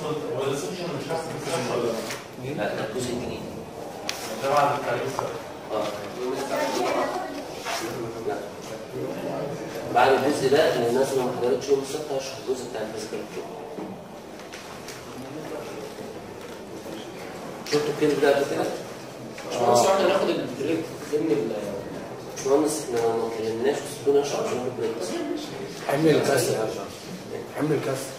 هو السكشن مش حاسس ولا لا ده الجزء الجديد ده بعد الكاليستر. لا بعد الجزء ده اللي الناس اللي ما حضرتش يوم السبت هشرح الجزء بتاع الفيزيكال كيو. شفتوا الكلمه ده قبل كده؟ بس احنا ناخد البريك ضمن باشمهندس احنا ما اتكلمناش بس بدون اشرح عشان ناخد بريك. حمل الكسر حمل الكسر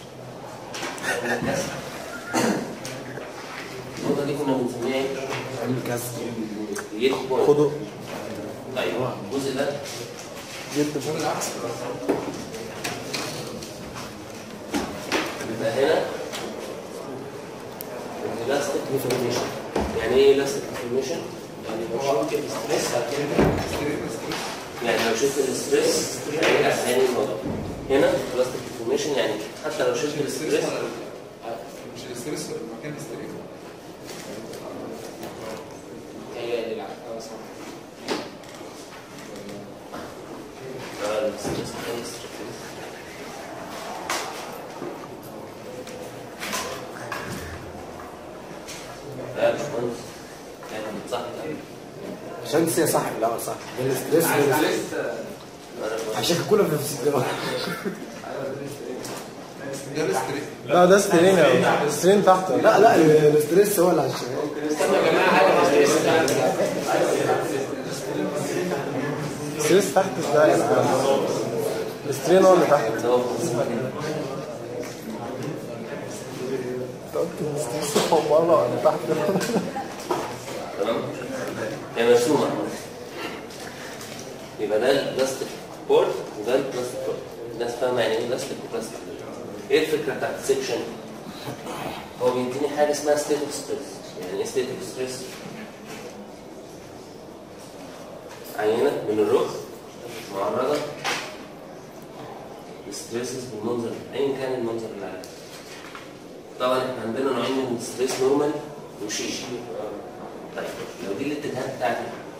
النقطه دي كنا بنسميها ايه؟ حمل الكسر خدوا. ايوه الجزء ده جدا العكس. يبقى هنا الاستيك ديفورميشن. يعني ايه الاستيك ديفورميشن؟ يعني لو شلت الستريس يعني لو شلت الاستريس هيرجع ثاني الموضوع. هنا الاستيك ديفورميشن يعني حتى لو شلت الاستريس مش الاستريس مكان الاستريس هي اللي العكس. الاستريس مكان الاستريس. لا مش مهندس يعني صح كده عشان تسيا صح في الاول صح الاستريس عشان كلنا في نفس الدماغ. ده الاستريس لا ده سترين سترين تحت. لا الاستريس هو اللي على الشمال. استنوا يا جماعه حاجه الستريس الستريس تحت ازاي؟ السترين هو اللي تحت. اللي هو انت قلت الاستريس هو بره ولا تحت؟ تمام؟ هي مرسومة. يبقى ده البلاستيك بورد وده البلاستيك بورد. الناس فاهمة يعني ايه بلاستيك وبلاستيك. ايه الفكرة بتاعت السكشن؟ هو بيديني حاجة اسمها ستيت اوف ستريس. يعني ايه ستيت اوف ستريس؟ عينة من الرخ معرضة للستريسز بالمنظر ايا كان المنظر اللي عليه. طبعا احنا عندنا نوعين من الستريس، نورمال وشيش. طيب لو دي الاتجاهات بتاعتي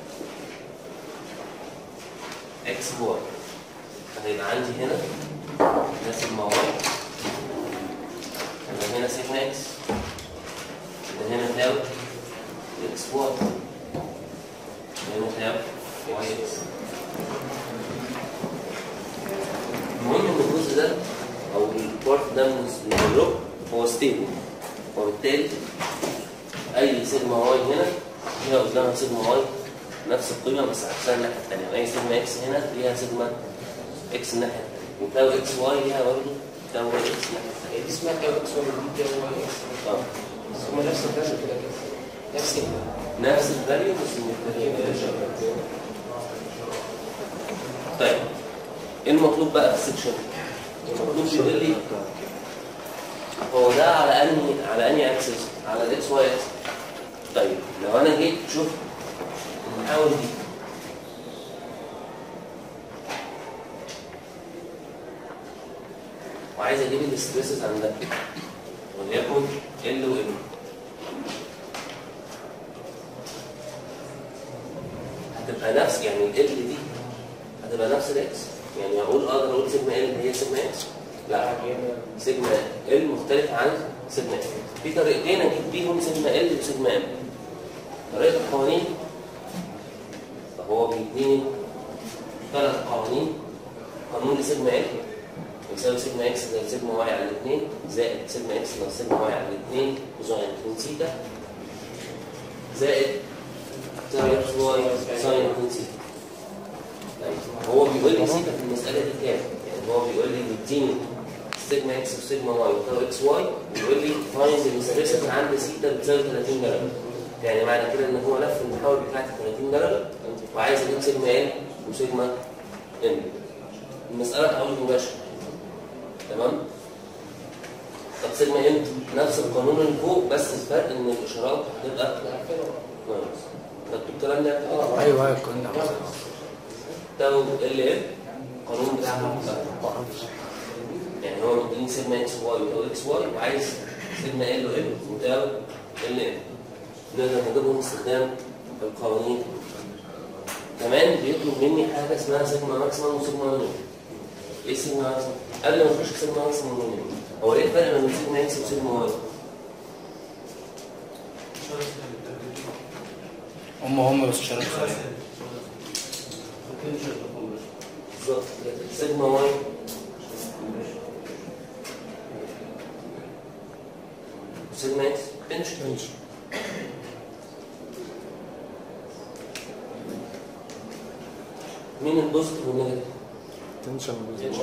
اكس واي فهيبقى عندي هنا سيجما واي، يبقى هنا سيجما اكس، يبقى هنا تاو اكس واي، هنا تاو واي اكس. المهم ان الجزء ده او البارت ده من الروب هو ستيبل، وبالتالي اي سيجما واي هنا هي قدامها سيجما واي نفس القيمه بس عكسها الناحيه الثانيه، واي سيجما اكس هنا ليها سيجما اكس الناحيه الثانيه، وتاو اكس واي ليها برضه تاو واي اكس الناحيه الثانيه. دي اسمها تاو اكس ودي تاو واي اكس. هم نفس الفاليو كده نفس الفاليو بس مختلفين. طيب ايه المطلوب بقى في السكشن؟ المطلوب بيقول لي هو ده على انهي اكسس؟ على الاكس واي اكس. طيب لو انا جيت شفت المحاور دي وعايز اجيب الستريسز عندها وليكن ال و ال، هتبقى نفس يعني ال دي هتبقى نفس الاكس. يعني اقدر اقول سيجما ال هي سيجما اكس؟ لا، سيجما ال مختلفه عن سيجما اكس. في طريقتين اجيب بيهم سيجما ال وسيجما ام. طريقه القوانين فهو بيديني 3 قوانين. قانون لسيجما ال يساوي سيجما اكس زائد سيجما واي على 2 زائد سيجما اكس ناقص سيجما واي على 2 كوزين 2 سيتا زائد ساين اكس واي ساين 2 سيتا. هو بيقول لي سيتا في المساله دي كام؟ يعني هو بيقول لي مديني سيجما اكس وسيجما واي وتاو اكس واي ويقول لي فايند الستريس عند سيتا بتساوي 30 درجه. يعني معنى كده ان هو لف المحاور بتاعتي 30 درجه وعايز اجيب سيجما ال وسيجما ام. المساله تحول مباشر. تمام؟ طب سيجما ام نفس القانون اللي فوق بس الفرق ان الاشارات هتبقى ناقص. مكتوب الكلام ده؟ ايوه كنا تاو ال ال القانون بتاعها يعني هو مديني سيجما اكس واي وتاو اكس واي وعايز سيجما ال وال وتاو ال ال. نقدر نجيبهم باستخدام القوانين. كمان بيطلب مني حاجه اسمها سيجما ماكسيمم وسيجما مينيمم. ايه سيجما ماكسيمم؟ قبل ما نخش في سيجما ماكسيمم ومينيمم، هو ايه الفرق بين سيجما اكس وسيجما واي؟ هم بس شرط بالظبط سيجما واي سيجما اكس تنشن. مين البوزيتيف والنيجاتيف؟ تنشن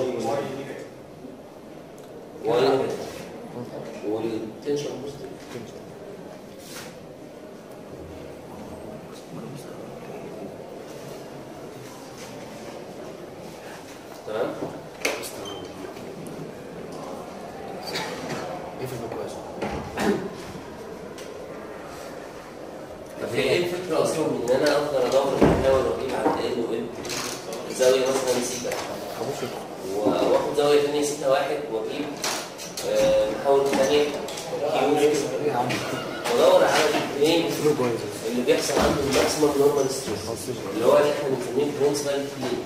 واي نيجاتيف والتنشن بوزيتيف. تمام؟ ايه في المكواس؟ طب هي ايه الفكره اصلا من ان انا افضل ادور المحاور واجيب عند ال وال زاويه مثلا سيتا واخد زاويه ثانيه سيتا واحد واجيب محاور ثانيه وادور على البلين اللي بيحصل عنده الماكسيمم نورمال ستريس اللي هو اللي احنا بنسميه برنسبل بلين.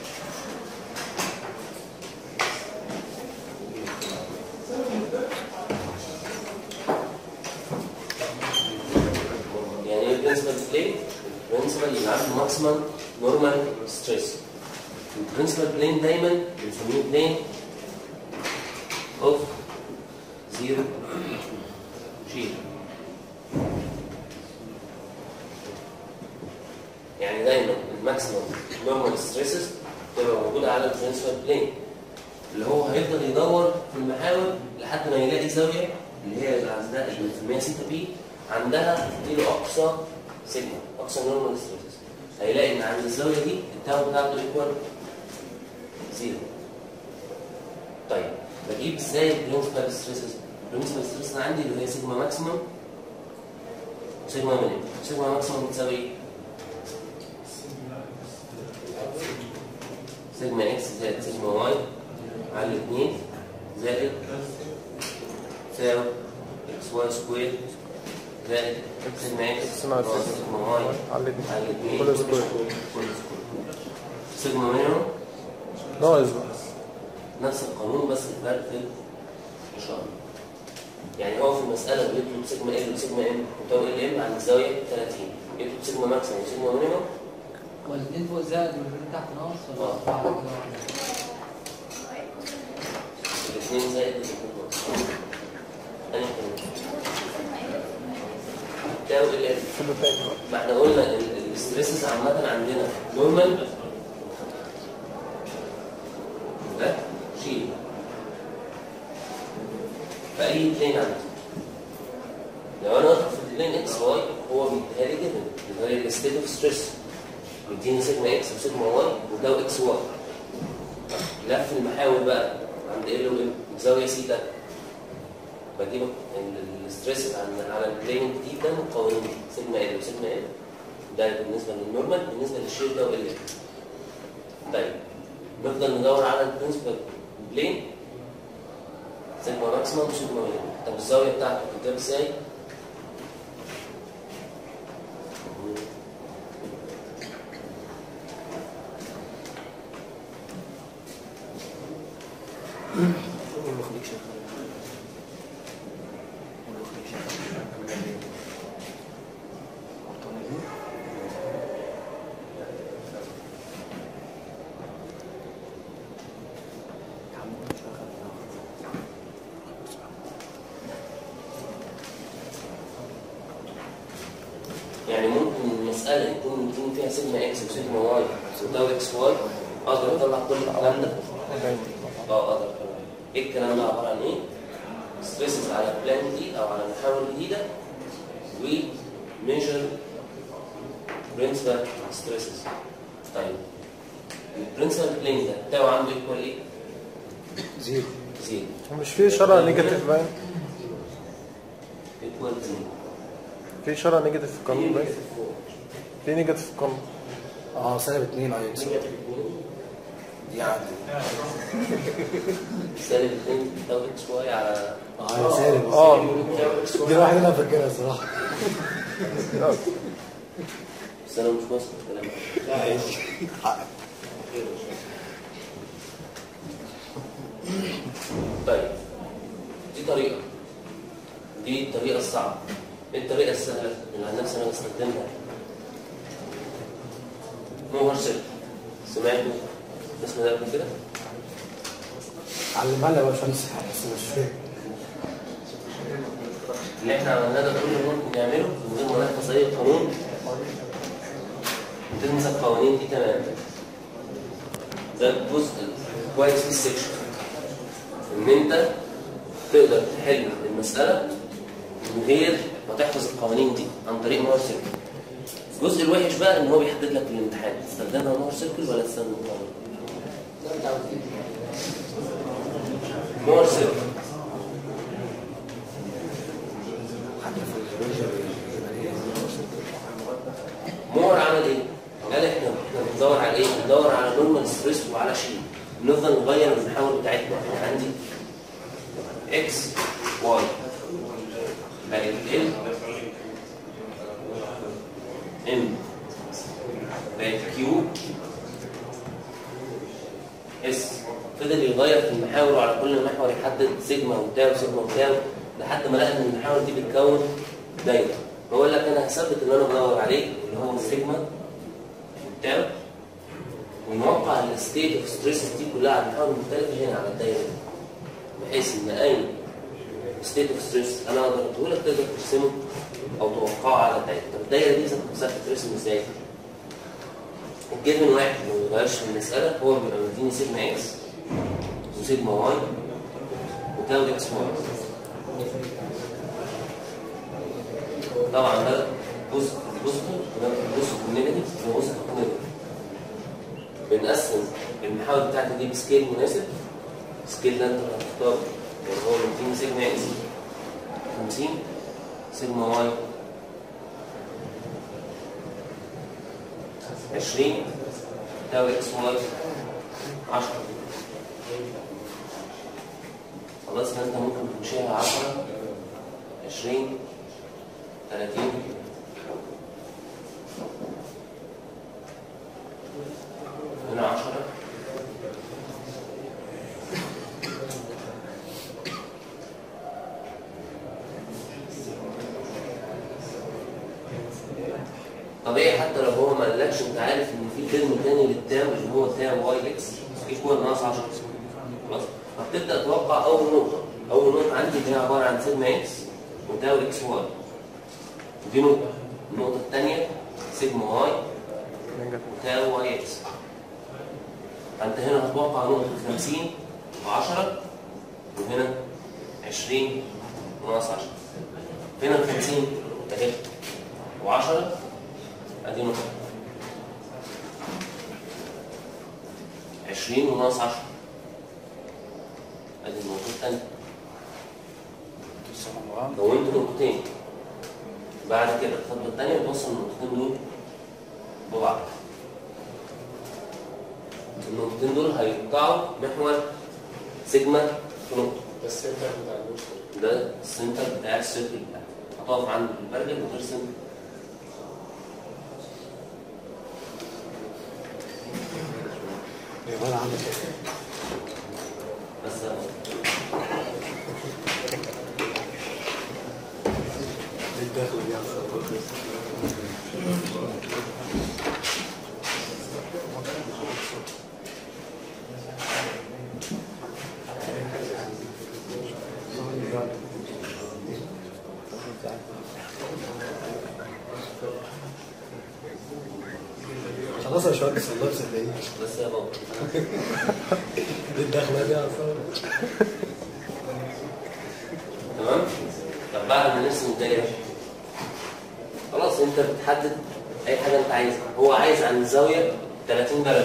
يعني ايه البرنسبل بلين؟ البرنسبل اللي عنده ماكسيمم نورمال ستريس. البرنسبل بلين دايما بنسميه بلين اوف زيرو شيل. يعني دايما الماكسيمم نورمال ستريسز تبقى موجوده على البرنسبل بلين اللي هو هيفضل يدور في المحاور لحد ما يلاقي زاويه اللي هي عندها اللي بنسميها سيتا بي عندها تديله اقصى سيجما اقصى نورمال ستريسز. هيلاقي ان عند الزاويه دي التاو بتاعته ايكوال زيرو. طيب بجيب ازاي البرنسبل ستريسز؟ البرنسبل ستريسز عندي اللي هي سيجما ماكسيمم سيجما مينيمم. سيجما ماكسيمم بتساوي ايه؟ سيجما اكس زائد سيجما واي على 2 زائد تساوي اكس واي سكوير زائد سيجما اكس ناقص سيجما واي على 2 كل سكوير. سيجما مينيمم ناقص بقى نفس القانون بس الفرق في الاشاره. يعني هو في المساله بيطلب سيجما ال وسيجما ام وتساوي ال ام عند الزاويه 30 يطلب سيجما ماكسيمم وسيجما مينيمم والاثنين فوق زائد والاثنين تحت ناقص ولا على كده واحد؟ الاثنين زائد الاثنين ناقص. أنا تساوي ال ام. ما احنا قلنا الستريسز عامه عندنا نورمال ده شيل في اي بلين عندي. لو انا واخد في البلين اكس واي هو بيديها لي كده اللي هي الستيت اوف ستريس بيديني سيجما اكس وسيجما واي وده اكس واي. لف المحاور بقى عند ال وام بزاويه سيتا بجيب الستريس على البلين الجديد ده مقاومين سيجما ال وسيجما ال ده بالنسبه للنورمال بالنسبه للشير ده وال. طيب نفضل ندور على البرنسبل بلين سيجما ماكسيمم وسيجما مينيمم. طب الزاويه بتاعته بتتجاب ازاي؟ يعني ممكن المسألة يكون فيها سيجما اكس وسيجما واي وتاو اكس واي اقدر اطلع كل الكلام ده؟ اقدر اطلع. ايه الكلام ده عبارة عن ايه؟ ستريسز على بلان جديد او على محاور جديدة و ميجر برنسبل ستريسز. طيب البرنسبل بلين ده بتاعه عنده ايكوال ايه؟ زيرو. زيرو. مش في اشاره نيجاتيف باين؟ ايكوال زيرو. في اشاره نيجاتيف في القانون باين؟ في نيجاتيف في القانون. سالب 2 اي اكس دي عادي. سالب 2 تاو اكس واي على سالب دي الواحده انا فاكرها الصراحه. بس انا مش واثق في الكلام ده. لا حقك. طيب دي طريقة دي الطريقة الصعبة ايه الطريقه السهله اللي عن نفسي انا بستخدمها؟ موهر سيركل. سمعتوا الاسم ده قبل كده؟ علمها لي يا باشمهندس بس مش فاهم. اللي احنا عملناه ده كله ممكن نعمله من غير ما نحفظ اي قانون. تنسى القوانين دي تماما. ده الجزء كويس في السكشن. ان انت تقدر تحل المساله من غير ما تحفظ القوانين دي عن طريق موهر سيركل. الجزء الوحش بقى ان هو بيحدد لك في الامتحان تستخدمها موهر سيركل ولا تستخدم موهر سيركل. موهر عمل ايه؟ قال احنا بندور على ايه؟ بندور على نورمال ستريس وعلى شيء. بنفضل نغير المحاور بتاعتنا. يعني عندي اكس واي بقت ال ام بقت كيو اس. فضل يغير في المحاور وعلى كل محور يحدد سيجما وتاو سيجما وتاو لحد ما لقى ان المحاور دي بتكون دايره. بقول لك انا هثبت اللي انا بدور عليه اللي هو السيجما وتاو ونوقع الستيت اوف ستريس دي كلها على محاور مختلفه هنا على الدايره دي بحيث ان اي ستيت اوف ستريس انا اقدر اديه لك تقدر ترسمه او توقعه على الدايره. طب الدايره دي ذات ترسم ازاي؟ الجيفن واحد ما بيغيرش في المساله هو بيبقى مديني سيجما اكس وسيجما واي وتاو اكس واي. طبعا ده جزء بوزيتيف وده جزء نيجاتيف وده جزء نيجاتيف. بنقسم المحاور بتاعتي دي بسكيل مناسب. السكيل ده انت هتختاره هو مديني سيجما اكس 50 سيجما واي 20 تاو اكس واي 10. خلاص فانت ممكن تمشيها 10 20 30 هنا 10 طبيعي. حتى لو هو ما قالكش انت عارف ان في ترم تاني للتاو اللي هو تاو واي اكس ايكوال ناقص 10. خلاص فبتبدا توقع اول نقطه. اول نقطه عندي اللي هي عباره عن سيجما اكس وتاو اكس واي. دي نقطه. النقطه الثانيه سيجما واي وتاو واي اكس. فانت هنا هتوقع نقطه 50 و10 وهنا 20 وناقص 10. هنا ال 50 اهي و10 ادي نقطه 20 وناقص 10 ادي النقطه الثانيه. كونت نقطتين. بعد كده الخطوه الثانيه توصل النقطتين دول ببعض. النقطتين دول هيقطعوا محور سيجما في نقطه. ده السنتر بتاع البوستر. ده السنتر بتاع السيركل بتاعك. هتقف عند البرجل وترسم يبقى انا عندك بس الداخل دي خلاص يا باشمهندس والله صدقني. بس يا بابا دي الدخله دي اصلا. تمام. طب بعد ما نرسم الدايره خلاص انت بتحدد اي حاجه انت عايزها. هو عايز عن الزاويه 30 درجه.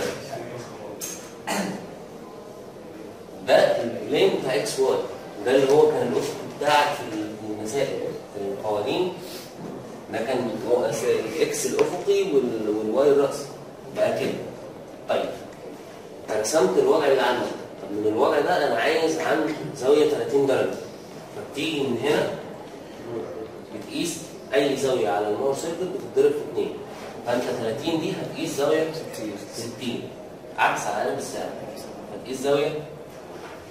ده البلين بتاع اكس واي. ده اللي هو كان الافق بتاعك في المسائل في القوانين. ده كان الاكس الافقي والواي الراسي بقى كده. طيب رسمت الوضع اللي عندك. طب من الوضع ده انا عايز عن زاويه 30 درجه. فبتيجي من هنا بتقيس اي زاويه على المور سيركل بتتضرب في 2. فانت 30 دي هتقيس زاويه 60 عكس علامه الساعه. هتقيس زاويه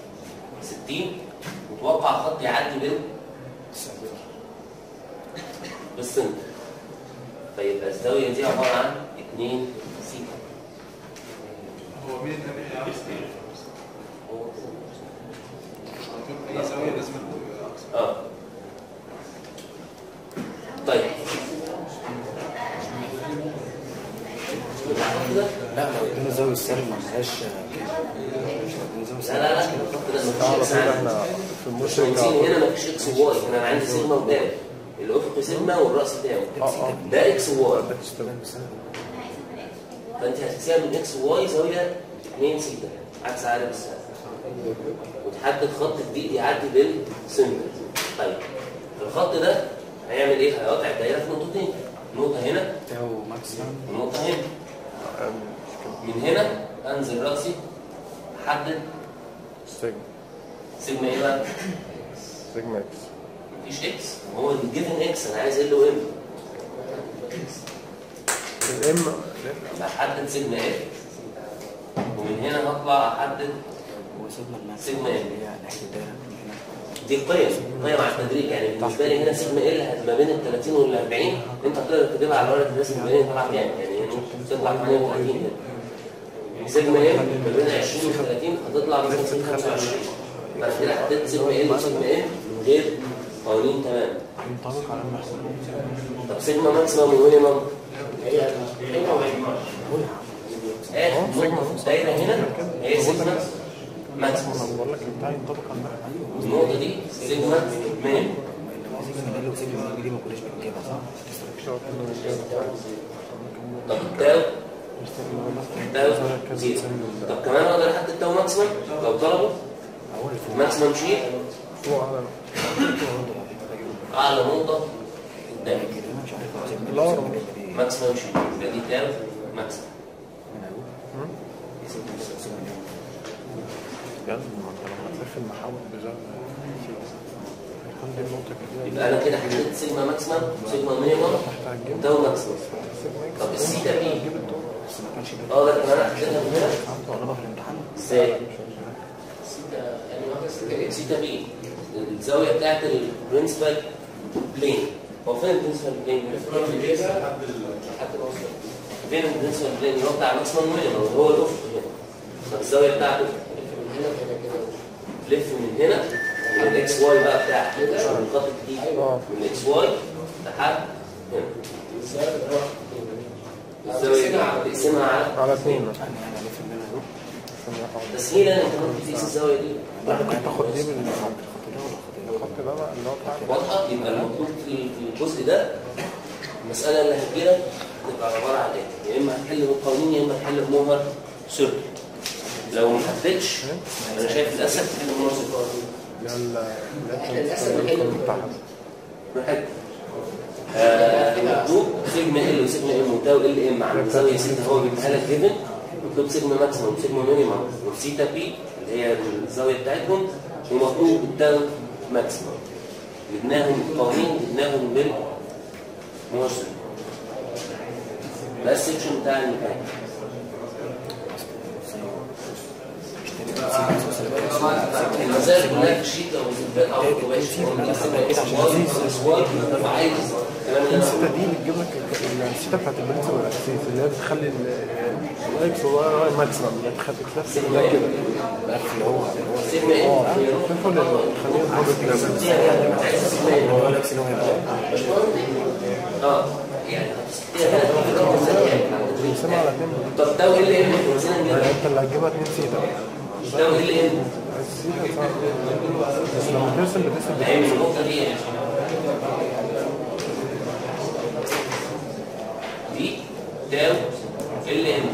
60 وتوقع خط يعدي بين بالسنتر. فيبقى الزاويه دي عباره عن 2 سيتا. هو مين اللي بيعمل ايه؟ اي زاويه لازم تبقى اقصى. طيب لا لو ادينا زاويه السالب ما لهاش لا على طول احنا في المشرق هنا مفيش اكس وواي، انا عندي سيجما وتاو، الافق سيجما والراس تاو، ده اكس وواي. فانت هتحسبها من اكس وواي زاويه 2 سيتا عكس عقارب الساعه، وتحدد خط جديد يعدي بالسنتر. طيب الخط ده هيعمل ايه؟ هيقطع الدايره في نقطتين، نقطه هنا تاو ماكسيمم ونقطه هنا. من هنا انزل راسي احدد سيجما ايه بقى؟ سيجما اكس. مفيش اكس، هو الجيفن اكس، انا عايز ال وام. الام احدد سيجما اف، ومن هنا هطلع احدد سيجما ام. دي قيم مع التدريج، يعني بالنسبه لي هنا سيجما ال هتبقى بين ال 30 وال 40، انت هتقدر تجيبها على ورقه الرسم بين طلع كام؟ يعني تطلع 38 هنا. سيجما ام ما بين 20 و 30 هتطلع مثلا 25. بعد كده حددت سيجما ال وسيجما ام من غير قوانين تمام. ينطبق على المحسوب. طب سيجما ماكسيمم ومينيمم هي دايره هنا هي سيجما ماكسيمم. انا بقول لك بتاعي ينطبق على المحسوب. النقطه دي سيجما مينيمم. دي ما كناش بنجيبها صح؟ طب التاو زيرو. طب كمان اقدر احدد تاو ماكسيمم لو طلبوا ماكسيمم شيء فوق على اعلى نقطه قدام الار ماكسيمم شيء، يبقى دي تاو ماكسيمم. بجد ما انت لما تلف المحاور بزاويه هيكون دي النقطه كده. يبقى انا كده حددت سيجما ماكسيمم وسيجما مينيمم وتاو ماكسيمم. طب السيتا بي اقدر كمان احددها من هنا طالبها في الامتحان ازاي؟ سيتا بي الزاويه بتاعت البرنسبل بلين. هو فين البرنسبل بلين؟ فين البرنسبل بلين؟ اللي هو بتاع ماكسيمم مينيمم، هو الافق هنا. طب الزاويه بتاعته لف من هنا من الاكس واي بقى بتاعك من الخط الجديد من الاكس واي لحد هنا. الزاويه تقسمها على 2 تسهيلا انت ممكن تقيس الزاويه دي. تاخد دي بالخط ده بقى اللي هو بتاع واضحه. يبقى المطلوب في الجزء ده المساله اللي هتجيلك تبقى عباره عن ايه؟ يا اما هتحل بالقوانين يا اما هتحل بموهر سيركل. لو ما حددتش انا شايف الاسهل تحل بموهر سيركل. محدد مكتوب سيجما ال وسيجما ام وتاو ال ام عند زاويه سيتا، هو بيديها لك جيفن. مكتوب سيجما ماكسيموم وسيجما مينيمم وسيتا بي اللي هي الزاويه بتاعتهم، ومطلوب التاو ماكسيموم. جبناهم بالقوانين جبناهم بالموصل. ده السكشن بتاع الميكانيك. المسائل كلها في الشيت او في او عايز الستة دي بتجيب لك الستة بتاعت البنت والأساسية اللي هي بتخلي الاكس واي ماكسيمم اللي بتخلي نفس ده كده اللي هو سيجما ايه؟ تدخل تخليها بروبرتي هو نفس اللي هو يعني بنقسمها على 2. طب ده ايه اللي ايه؟ انت اللي هتجيبها 2 سيتا. ده ايه اللي ايه؟ السيتا صعب بس لما ترسم بترسم النقطة دي دي تاو ال ام.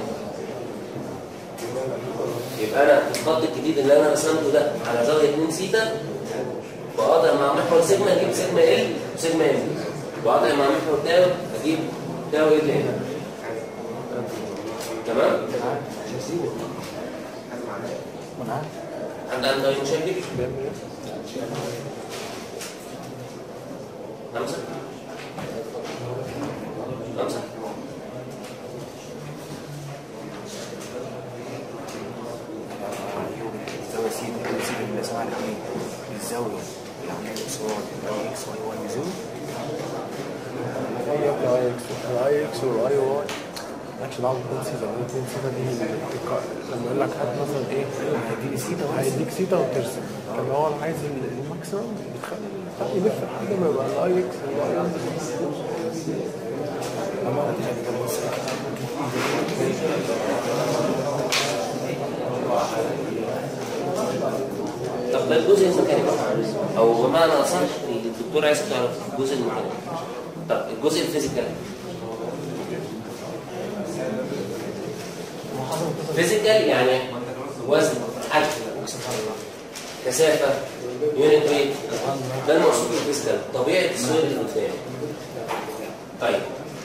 يبقى انا الخط الجديد اللي انا رسمته ده على زاويه 2 سيتا، واقدر مع محور سيجما اجيب سيجما ال وسيجما ام، واقدر مع محور تاو اجيب تاو ال ام. تمام؟ عندنا دايما شكل 5 الزاوية سيتا اللي اسمها الاثنين الزاوية اللي عندها اكس واي اكس واي واي زيرو الاي اكس والاي واي مالكش دعوه ب2 سيتا، 2 سيتا دي لما يقول لك هات مثلا ايه هيديني سيتا وهيديك سيتا وترسم، لما هو عايز الماكسيمم بتخلي البتاع يلف لحد ما يبقى الاي اكس والاي طب ده الجزء الميكانيكي او بمعنى اصح الدكتور عايز تعرف الجزء الميكانيكي. طب الجزء الفيزيكال، فيزيكال يعني وزن، حجم، كثافه، يونت ويت، ده المقصود بالفيزيكال، طبيعه السويل اللي قدامي. طيب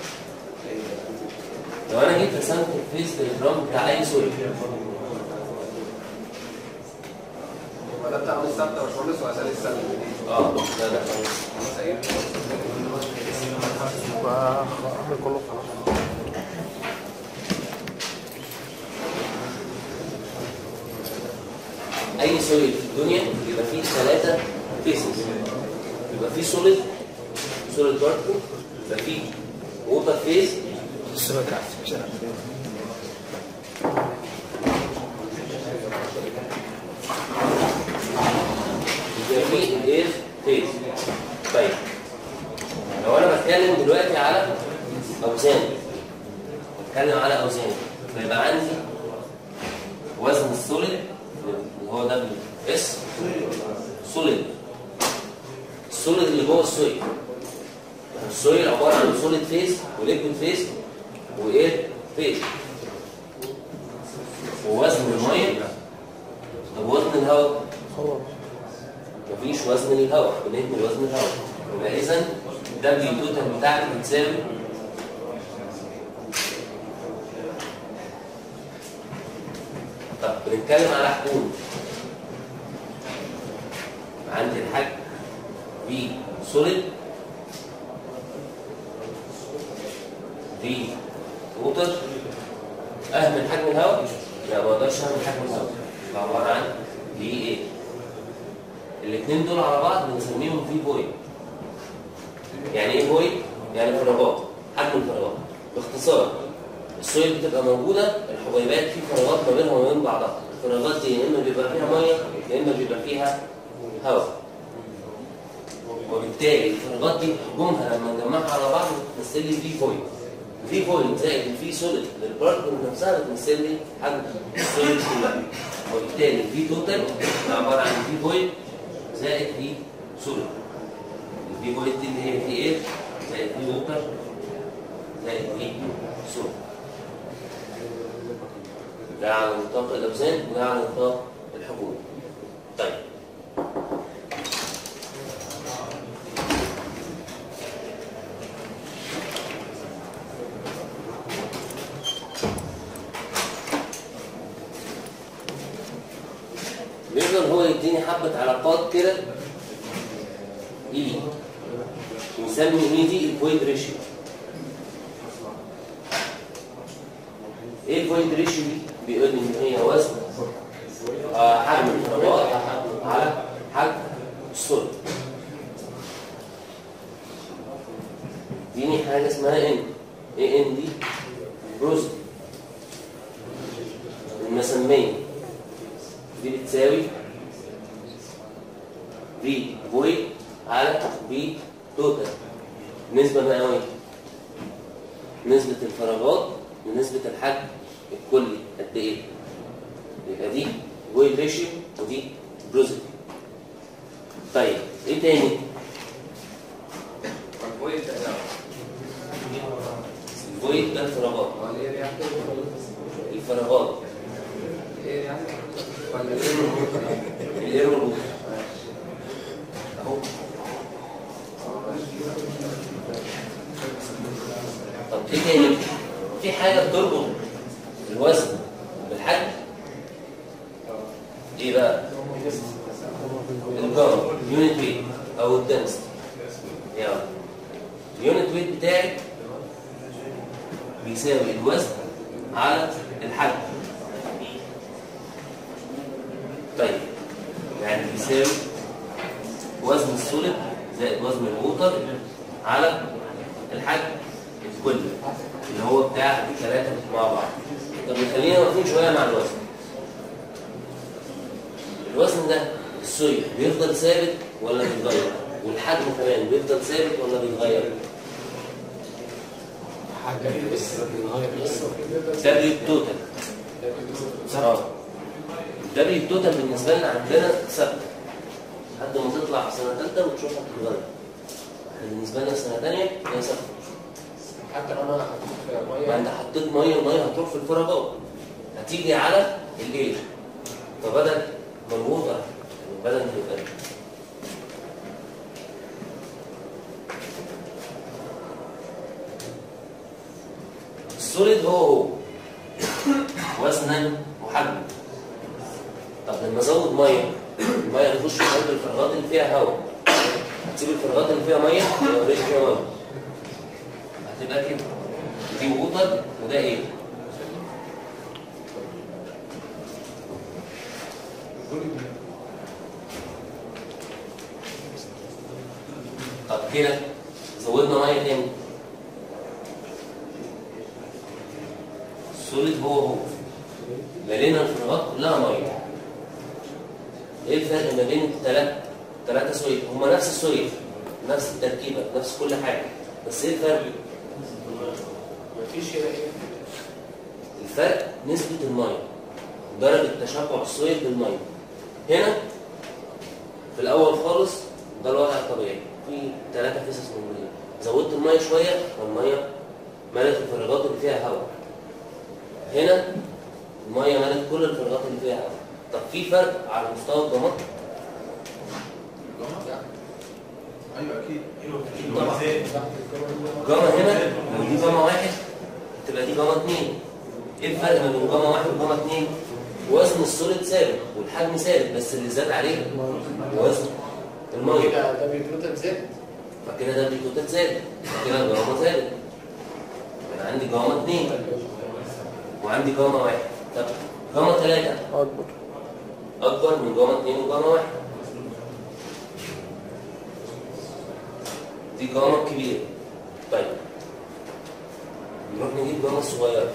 لو انا جيت رسمت الفيزيكال درام بتاع اي سويل، ده بتاع الثابته والشغل واسال السنه. ده اعمل كله خلاص. اي سوليد في الدنيا بيبقى فيه 3 فيسز، بيبقى فيه سوليد بارتكل، بيبقى فيه ووتر فيز، بيبقى فيه الاير فيز. طيب لو انا بتكلم دلوقتي على اوزان، فيبقى عندي وزن السوليد اللي هو دبليو اس سوليد، السوليد اللي جوه السويل. السويل عباره عن سوليد فيز وليكويد فيز واير فيز. ووزن الميه، طب وزن الهواء؟ مفيش وزن للهواء، بنهمل وزن الهواء. يبقى اذا دبليو توتال بتاعتي بتساوي طب بنتكلم على حجم. عندي الحجم في سوليد في ووتر، اهمل حجم الهواء؟ لا، ما اقدرش اهمل حجم الهواء، يبقى عباره عن دي ايه؟ الاثنين دول على بعض بنسميهم في فويد. يعني ايه فويد؟ يعني فراغات، حجم الفراغات. باختصار السويل بتبقى موجوده الحبيبات في فراغات ما بينها وما بين بعضها، الفراغات دي يا اما بيبقى فيها ميه يا اما بيبقى فيها هواء، وبالتالي الفراغات دي حجمها لما نجمعها على بعض بتمثل لي في فويد. في فويد زائد في سوليد للبارتكل نفسها بتمثل لي حجم السوليد كلها، وبالتالي في توتال عباره عن في فويد زائد في سوليد. الفي فويد دي اللي هي في اير زائد في ووتر زائد في سوليد. ده على نطاق الاوزان وده على نطاق الحجوم. طيب بيقدر هو يديني حبة علاقات كده اي ونسمي ايه دي الفويد ريشيو. ايه الفويد ريشيو دي؟ بيقول لي ان هي وزن حجم الفراغات على حجم السوليد. ديني حاجه اسمها ان، ايه ان دي؟ بروز المسميه دي بتساوي في فويد على في توتال، نسبه مئويه، نسبه الفراغات ونسبه الحجم الكلي قد ايه؟ يبقى دي فويد ريشيو ودي بروزيتي. طيب ايه تاني؟ الفويد ده الفراغات، الفراغات الايرور اهو. طب ايه تاني؟ في حاجه بتربط الوزن بالحجم، ايه بقى؟ الجرام، يونت ويت او الدنس. يعني اليونت ويت بتاعي بيساوي الوزن على الحجم. طيب يعني بيساوي وزن السوليد زائد وزن الووتر على الحجم الكل اللي هو بتاع الثلاثه مع بعض. طب خلينا واقفين شويه مع الوزن. الوزن ده السوري بيفضل ثابت ولا بيتغير؟ والحجم كمان بيفضل ثابت ولا بيتغير؟ حاجة بس بيتغير بس دبليو توتال. دبليو توتال بالنسبه لنا عندنا ثابته لحد ما تطلع في سنه ثالثه وتشوفها بتتغير. احنا بالنسبه لنا سنه ثانيه هي ثابته. حتى لو انا حطيت ما ميه انت حطيت ميه، الميه هتروح في الفراغات هتيجي على الايه؟ فبدل ما الوتر بدل ما يبقى السوليد هو وزنا وحجما. طب لما ازود ميه، الميه تخش في قلب الفراغات اللي فيها هواء، هتسيب الفراغات اللي فيها ميه اوريدي فيها ميه، هتبقى كده. دي ووتر وده ايه؟ طب كده زودنا ميه تاني، السوليد هو ملينا الفراغات كلها ميه. ايه الفرق ما بين الثلاثه سوليد؟ هما نفس السوليد، نفس التركيبه، نفس كل حاجه، بس ايه الفرق؟ مفيش هنا ايه؟ الفرق نسبه الميه، درجه تشبع السوليد بالميه. هنا في الاول خالص ده الوضع الطبيعي، في 3 فيسس موجودين، زودت الميه شويه والميه ملت الفراغات اللي فيها هواء. هنا الميه ملت كل الفراغات اللي فيها هواء. طب في فرق على مستوى الجمر؟ ايوه اكيد. طبعا جاما هنا لو دي جاما 1 تبقى دي جاما 2. ايه الفرق ما بين جاما 1 وجاما 2؟ وزن السوليد ثابت والحجم ثابت، بس اللي زاد عليه وزن الميه. ده بيتوتال زاد. فكده ده بيتوتال زاد، فكده جاما زادت. يبقى عندي جاما 2 وعندي جاما 1. طب جاما 3 اكبر من جاما 2 وجاما 1. دي جاما كبيره. طيب نروح نجيب جاما صغيره.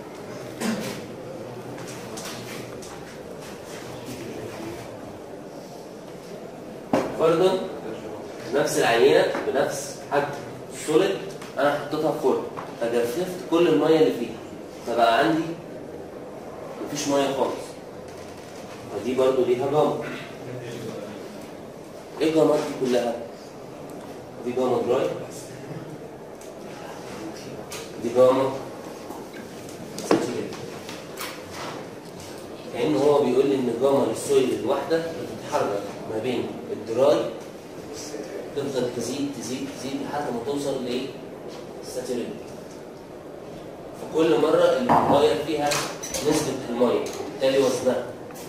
فرضا نفس العينه بنفس حجم السوليد انا حطيتها في فرن، فجففت كل الميه اللي فيها، فبقى عندي مفيش ميه خالص. فدي برضو ليها جاما. ايه الجامات دي كلها؟ دي جاما دراي، دي جاما ساتوريتد. كأن هو بيقول لي ان الجاما للسويل الواحده بتتحرك ما بين الدراي، تفضل تزيد تزيد تزيد لحد ما توصل للساتوريتد. فكل مره اللي بتغير فيها نسبه الميه وبالتالي وزنها.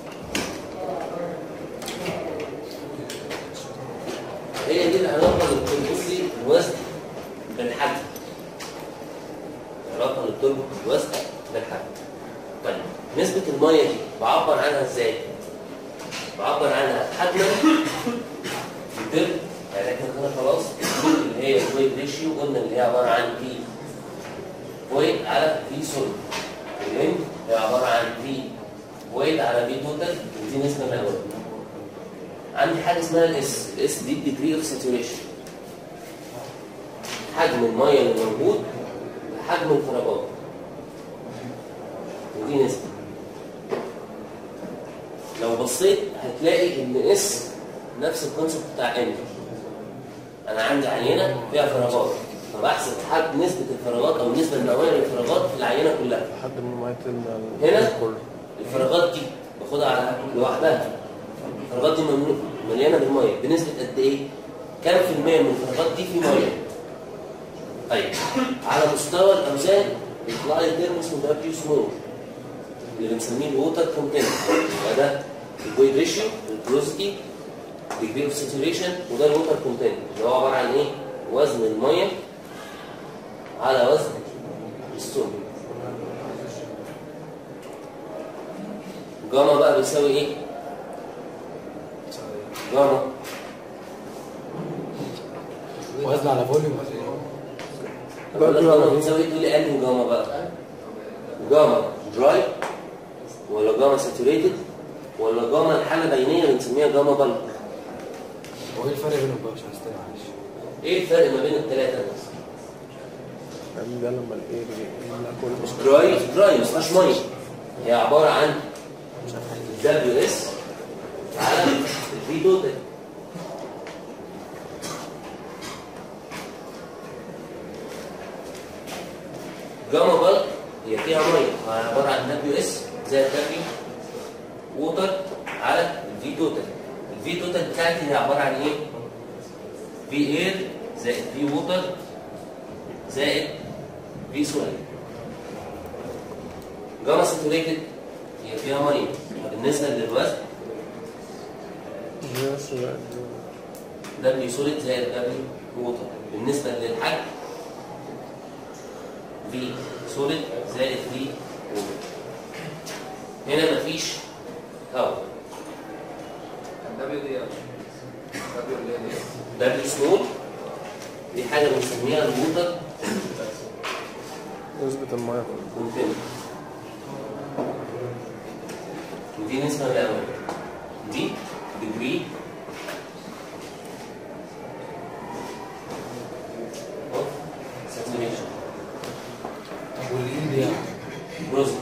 هي دي العلاقه اللي بتربط لي الوزن بالحجم. العلاقه اللي بتربط الوزن بالحجم. طيب نسبه الميه دي بعبر عنها ازاي؟ بعبر عنها حجما في ترم، يعني احنا خلاص اللي هي الويت ريشيو قلنا اللي هي عباره عن في ويت على في سوليد. اللينك هي عباره عن في ويت على في توتال، ودي نسبه مئويه. عندي حاجه اسمها الاس دي الديجري اوف ساتوريشن، حجم الميه اللي موجود حجم الفراغات، ودي نسبه. لو بصيت هتلاقي ان اس نفس الكونسيبت بتاع ام. انا عندي عينه فيها فراغات، فبحسب حجم نسبه الفراغات او النسبه المئويه للفراغات في العينه كلها. لحد ما ميه هنا الفراغات دي باخدها على لوحدها. الفراغات دي مليانه بالميه بنسبه قد ايه؟ كام في المية من الفراغات دي في ميه؟ طيب على مستوى الاوزان بيطلع لي ترم اسمه دبليو سمول اللي بنسميه الووتر كونتنت. يبقى ده الويت ريشيو، البروزيتي، ديجري اوف ساتوريشن، وده الووتر كونتنت اللي هو عباره عن ايه؟ وزن الميه على وزن السوليد. جاما بقى بيساوي ايه؟ جاما وزن على فوليوم. اقول لك جاما بتساوي تقول لي انهي جاما بقى؟ جاما دراي ولا جاما ساتوريتد ولا جاما الحاله بينيه بنسميها جاما بلق؟ هو ايه الفرق بينهم بقى عشان استنى معلش؟ ايه الفرق ما بين الثلاثه بس؟ يعني ده لما الايه مش دراي ما اسمهاش ميه، هي عباره عن دبليو اس على الفي توتال. جاما بلق هي فيها ميه، عباره عن دبليو اس زائد دبليو ووتر على الفي توتال. الفي توتال بتاعتي هي عباره عن ايه؟ في اير زائد في ووتر زائد في سويل. جاما ساتوريتد هي فيها ميه، بالنسبه للوزن دبليو سوليد زائد دبليو ووتر، بالنسبه للحجم في سوليد زائد في ووتر. هنا مفيش هواء. دبليو دي دبليو سمول دي حاجه بنسميها الووتر نسبة المية كونتنت، ودي نسبه للأول. دي ديجري اوف ساتوريشن. طب والايه دي؟ بروزن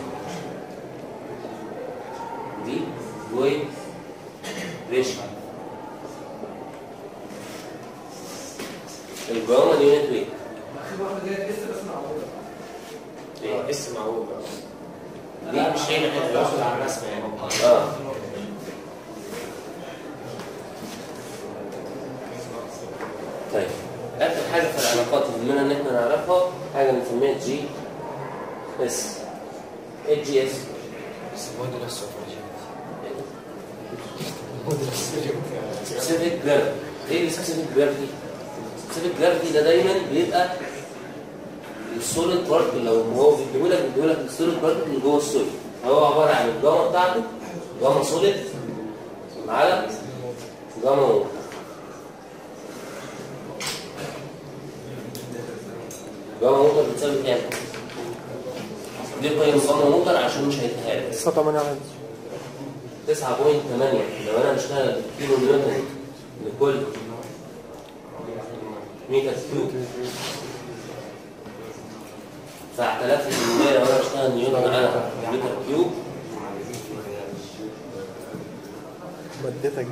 دي فويد ريشيو. الجاما دي يونت ويت. ايه اس معقول دي مش هي اللي بتاخد على الرسمه يعني. طيب اخر حاجه في العلاقات اللي منها ان احنا نعرفها حاجه بنسميها جي اس. ايه جي اس؟ بس الموديل نفسه سبيسيفيك جرافيتي. ايه السبيسيفيك جرافيتي؟ السبيسيفيك جرافيتي ده دايما بيبقى السوليد بارت. لو هو بيديهولك السوليد بارت اللي جوه السوليد، هو عباره عن الجاما بتاعته جاما سوليد على جاما ووتر. جاما ووتر بتساوي كام؟ دي قيم جاما ووتر عشان مش هيتهالك. 9 عادي 9.8. لو انا بشتغل كيلو نيوتن لكل ميتر كيوب فاعتلاف المية. لو انا بشتغل نيوتن على متر كيوب مادتك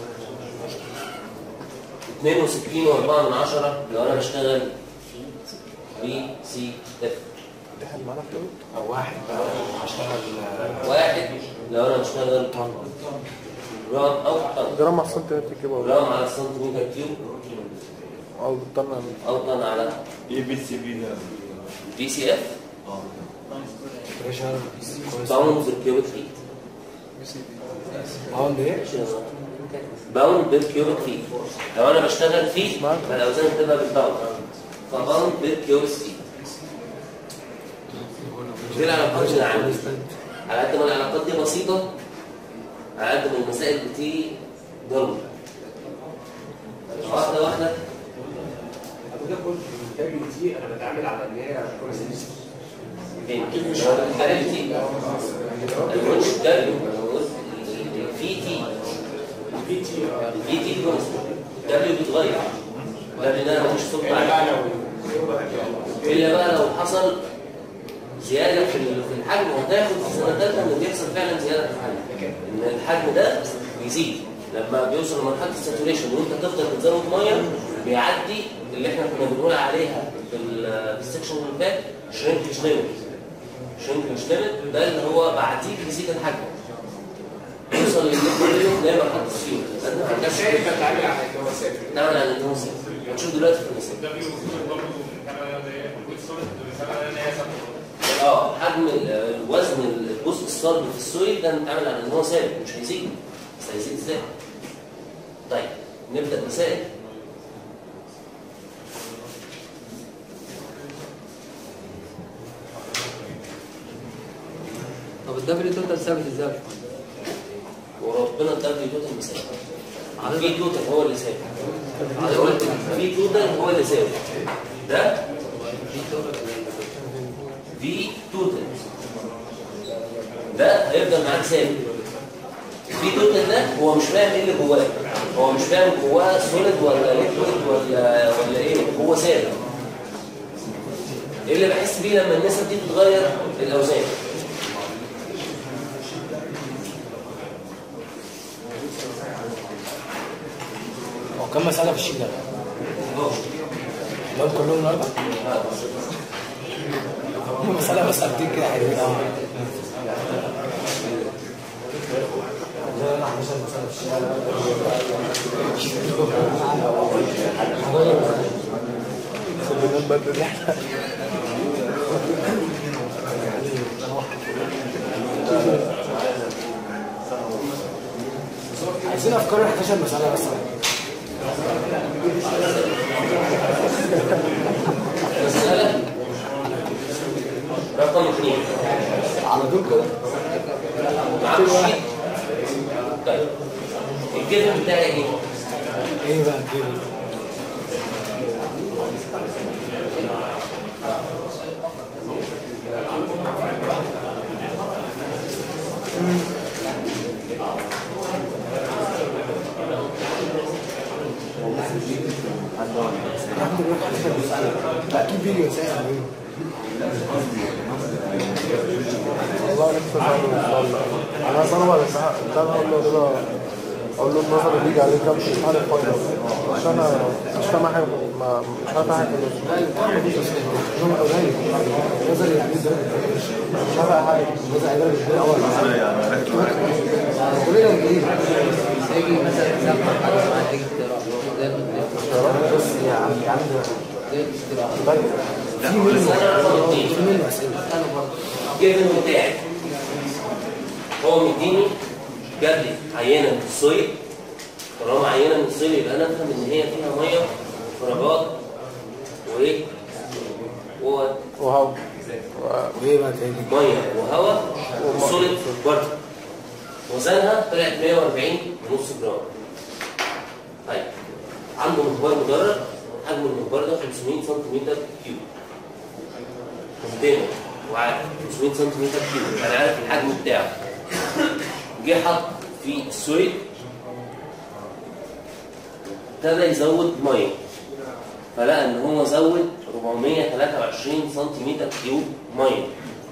دي 62.4 لو انا بشتغل بي سي اف. دخل معانا فلويد او واحد بقى هشتغل واحد لو انا بشتغل جرام او طن. جرام على السنتيمتر كيوب جرام على سنتيمتر كيوب او طن او طن على ايه بي سي بي ده؟ بي سي اف بريشر باوند بير كيوبيك فيت. باوند ايه؟ باوند بير كيوبيك فيت. لو انا بشتغل فيت فالاوزان بتبقى بالباوند، فباوند بير كيوبيك فيت. دي العلاقات اللي عندي. على قد ما العلاقات دي بسيطه على قد ما المسائل بتيجي ضرب واحده واحده. حضرتك قلت الدبليو دي انا بتعامل على ان هي كونسنتريشن. الحاجات دي انا ما قلتش دبليو، انا قلت الفي تي. الفي تي دبليو بيتغير. دبليو ده مش صوت عالي الا بقى لو حصل زياده في الحجم. وهتاخد في سنه ثالثه ان بيحصل فعلا زياده في الحجم، ان الحجم ده بيزيد لما بيوصل لمرحله الساتوريشن وانت تفضل تزود ميه بيعدي اللي احنا كنا بنقول عليها في السكشن اللي فات شرينكج ليميت. شرينكج ليميت ده اللي هو بعديه بيزيد الحجم يوصل للليميت ده مرحله السيول. انت شايف بتعامل على ان هو سافر. نعمل على ان هو سافر. هنشوف دلوقتي في المثال. حجم الوزن الجزء الصلب في السويل ده نتعامل على ان هو ثابت مش هيزيد. بس هيزيد ازاي؟ طيب نبدا مسائل. طب الدبليو توتال ثابت ازاي يا باشمهندس؟ وربنا الدبليو توتال مثال. في توتال هو اللي ثابت. في توتال هو اللي ثابت. ده في توتال ده هيفضل معاك ثابت. في توتال ده هو مش فاهم ايه اللي جواه، هو مش فاهم جواه سوليد ولا ليكويد ولا ايه، هو ثابت. ايه اللي بحس بيه لما النسب دي تتغير؟ الاوزان. هو كم مسألة في الشيء ده؟ لو كلهم النهارده؟ مسألة مسألتين كده حلوين قوي. عايزين افكار 11 مسألة بس. مسألة رقم 2 على طول كده. معاك شيت. طيب الجيفن بتاعي ايه؟ ايه بقى الجيفن؟ اكيد فيديو ساعه. والله نفسي أسأله أنا أصلا بعد الساعة أقول له النظر اللي يجي عليه كام في الحالة الفاينل عشان أنا مش فاهم حاجة مش عارف حاجة في النص. لا الامتحان مفيش اصلا نظر قليل نظر يعني مش عارف حاجة. نظر عباره بالدين اول كلنا مجانين يجي مثلا سبعة حد معاه تيجي اختراع بس يا عم في منه اسئله الجيفن بتاعي هو مديني جاب لي عينه من الصيد. طالما عينه من الصيد يبقى انا افهم ان هي فيها ميه وفراغات وايه وهو وايه بقى تاني؟ ميه وهواء وسوليد برضه. وزنها طلعت 140.5 جرام. طيب عنده مخبار مدرج، حجم المخبار ده 500 سنتيمتر كيوب. كونتينر وعارف 500 سنتيمتر كيوب، انا عارف الحجم بتاعه. جه حط في السويد، ابتدى يزود ميه، فلقى ان هو زود 423 سنتيمتر كيوب ميه.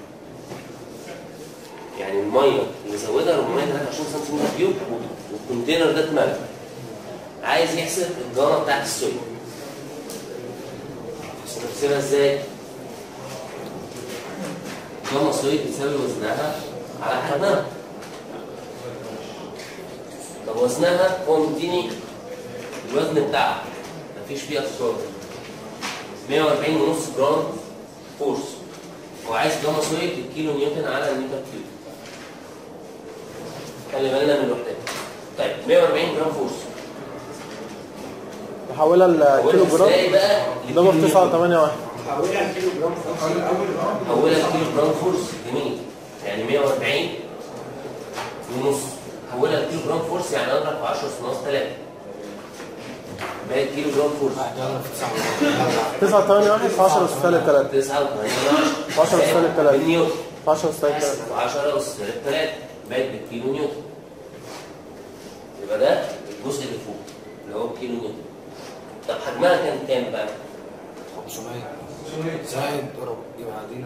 يعني الميه اللي زودها 423 سنتيمتر كيوب والكونتينر ده اتملى. عايز يحسب الجامه بتاعت السويد. نحسبها ازاي؟ جامه السويد بتساوي وزنها على حجمها. طب وزنها هو مديني الوزن بتاعها مفيش فيه افكار 140.5 جرام فورس، وعايز جاما سويد الكيلو نيوتن على المتر كيوب. خلي بالنا من الوحدات. طيب 140 جرام فورس نحولها لكيلو جرام ازاي بقى؟ ده في 981 حولها الكيلو جرام فورس الاول. حولها لكيلو جرام فورس. جميل. يعني 140 ونص حولها لكيلو جرام فورس، يعني اضرب في 10 ناقص 3 بقت كيلو جرام فورس. 981 في 10 أس سالب 3 9.8 10 أس سالب 3 بالنيوتن. 10 أس سالب 3 10 أس سالب 3 بقت بالكيلو نيوتن. يبقى ده الجزء اللي فوق اللي هو الكيلو نيوتن. طب حجمها كان كام بقى؟ 500 زائد ربع يبقى عادين.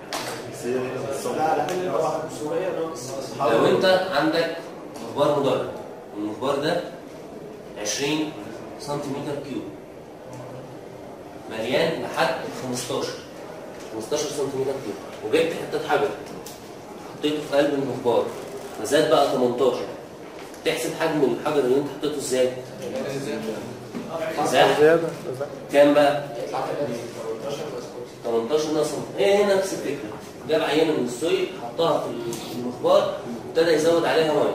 لو انت عندك مخبار مدرج، المخبار ده 20 سنتيمتر كيوب مليان لحد 15 سنتيمتر كيوب، وجبت حته حجر حطيته في قلب المخبار فزاد بقى 18، تحسب حجم الحجر اللي انت حطيته ازاي؟ زيادة كام بقى؟ 18 ناقص. هي نفس الفكره، جاب عينه من السويد حطها في المخبار وابتدى يزود عليها ميه،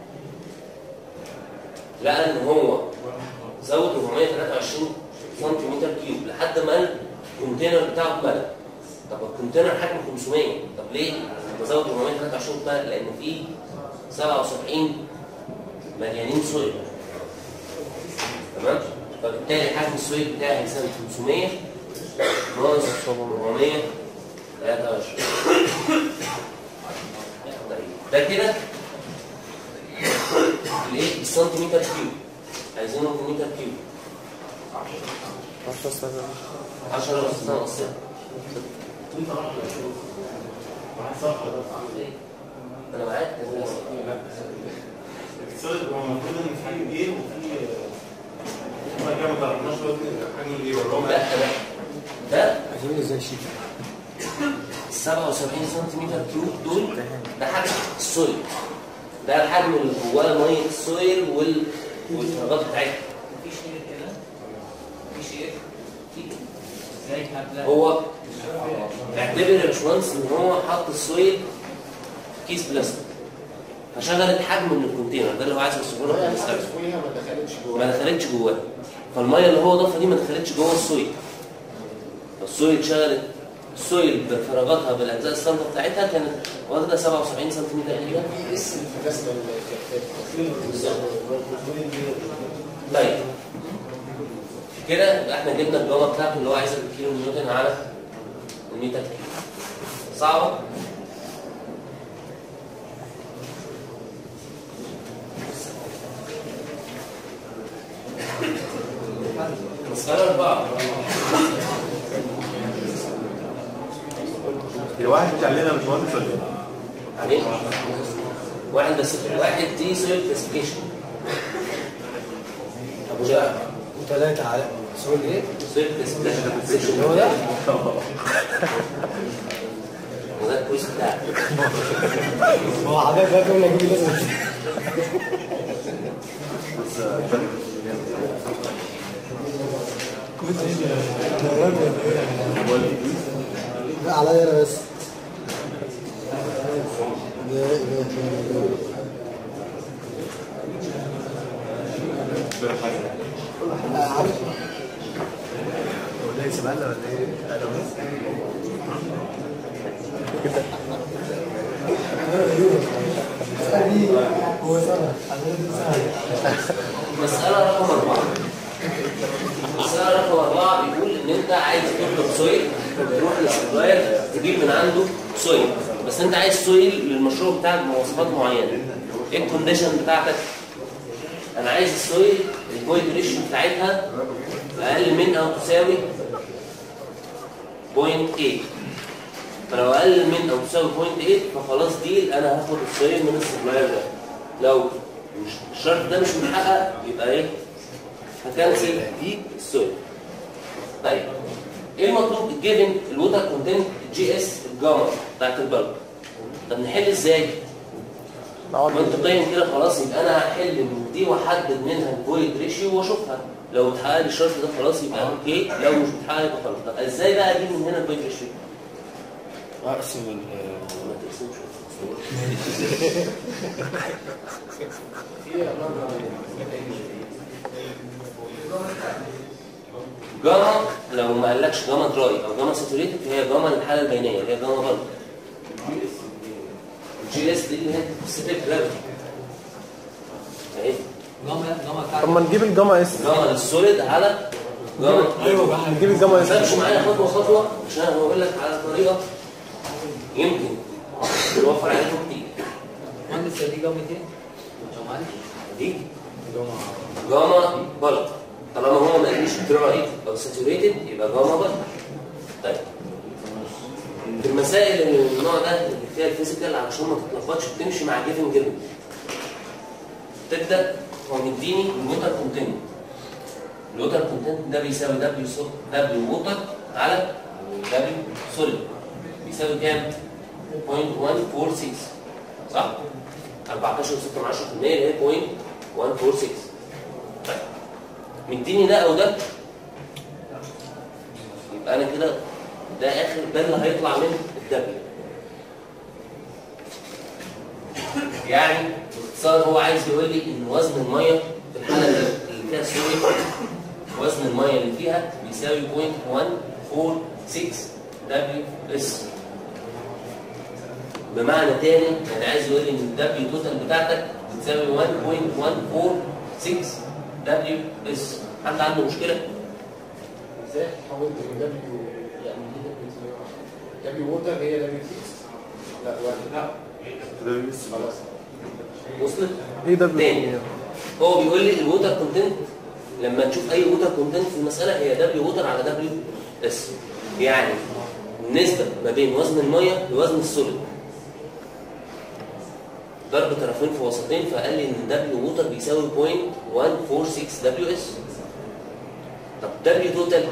لقى ان هو زود 423 سنتيمتر كيوب لحد ما الكونتينر بتاعه اتملى. طب الكونتينر حجمه 500، طب ليه بزود 423 اتملى؟ لان فيه 77 مليانين سويد. تمام؟ فبالتالي حجم السويد بتاعي هيساوي 500 ناقص 423. ده كده الايه؟ السنتيمتر كيوب. عايزينه متر كيوب. 10 سنة 10 ناقص 6. انا معاك. السؤال هو المفروض ان في ايه وفي ما كان ما تعرفناش حجم الايه ولا هو ده عايزين ازاي شيء 77 سنتيمتر كيوب دول ده حجم السويل. ده الحجم اللي جواه ميه السويل والفراغات بتاعتها. مفيش ايه كده؟ مفيش ايه؟ ازاي هبدا؟ هو اعتبر يا باشمهندس ان هو حط السويل في كيس بلاستيك فشغلت حجم من الكونتينر ده اللي هو عايز يوصله لك في المستقبل. ما دخلتش جواه. فالميه اللي هو ضافها دي ما دخلتش جوه السويل. فالسويل شغلت السويل بفراغاتها بالاجزاء الصلبه بتاعتها كانت واخده 77 سنتيمتر كده. في اسم في الرسمه بالظبط. طيب كده يبقى احنا جبنا الجوه بتاعته اللي هو عايزها بالكيلو نيوتن على المتر كيلو. صعبه؟ مسألة 4. الواحد بتاع لنا مش مهندس ولا ايه؟ يعني واحد بس واحد دي سويل كلاسيفيكيشن. ابو جهل وثلاثة على سؤال ايه؟ سويل كلاسيفيكيشن هو ده؟ وده الكويس بتاعك. هو عباد بقى كل اجيب لازم لا عليا انا بس عارف ولا يسمعنا ولا ايه؟ هو سنة مسألة رقم 4. مسألة رقم 4 بيقول إن أنت عايز تطلب سويل تروح للسبلاير تجيب من عنده سويل، بس أنت عايز سويل للمشروع بتاعك بمواصفات معينة. إيه الكونديشن بتاعتك؟ أنا عايز السويل البوينت ريشيو بتاعتها أقل من أو تساوي 0.8. فلو أقل من أو تساوي 0.8 فخلاص دي أنا هاخد السويل من السبلاير ده. لو الشرط ده مش متحقق يبقى ايه؟ هكنسل دي السويل. طيب ايه المطلوب؟ الجيفن الووتر كونتنت جي اس الجاما بتاعت البلب. طب نحل ازاي؟ منطقيا كده خلاص يبقى انا هحل من دي واحدد منها الفويد ريشيو واشوفها. لو اتحقق لي الشرط ده خلاص يبقى اوكي، لو مش متحقق يبقى خلاص. طب ازاي بقى اجيب من هنا الفويد ريشيو؟ اقسم ما تقسمش. جاما لو ما قالكش جاما دراي او جاما ساتوريتد هي جاما للحاله البينيه اللي هي جاما بلب. الجي اس دي اللي هي سبيسيفيك جرافيتي. اهي جاما طب ما نجيب الجاما اس. جاما للسوليد على جاما. ايوه نجيب الجاما اس. تمشي معايا خطوه خطوه عشان انا بقول لك على طريقه يمكن توفر عليكم كتير. مهندس دي جاما 200 لو معلش دي جاما بلب. طالما هو ما قاليش دراي او ساتوريتد يبقى جاما بلب. طيب في المسائل اللي من النوع ده اللي فيها الفيزيكال علشان ما تتلخبطش بتمشي مع جيفن جيفن. تبدا هو مديني الووتر كونتنت. الووتر كونتنت ده بيساوي دبليو ووتر على دبليو سوليد. بيساوي كام؟ 0.146 صح؟ 14.6% اللي هي 0.146. طيب مديني ده او ده يبقى انا كده ده اخر ده اللي هيطلع من الدبليو. يعني باختصار هو عايز يقول لي ان وزن الميه في الحاله اللي فيها سويل وزن الميه اللي فيها بيساوي 0.146 دبليو اس. بمعنى تاني يعني عايز يقول لي ان الدبليو توتال بتاعتك بتساوي 1.146 دبليو اس. حد عنده مشكله؟ ازاي حولت من دبليو يعني دبليو ووتر هي دبليو تي؟ لا ولا لا خلاص وصلت؟ ايه ده تاني هو بيقول لي الووتر كونتنت لما تشوف اي ووتر كونتنت في المساله هي دبليو ووتر على دبليو اس، يعني النسبه ما بين وزن الميه لوزن السوليد ضرب طرفين في وسطين، فقال لي ان دبليو ووتر بيساوي 0.146 دبليو اس. طب دبليو توتال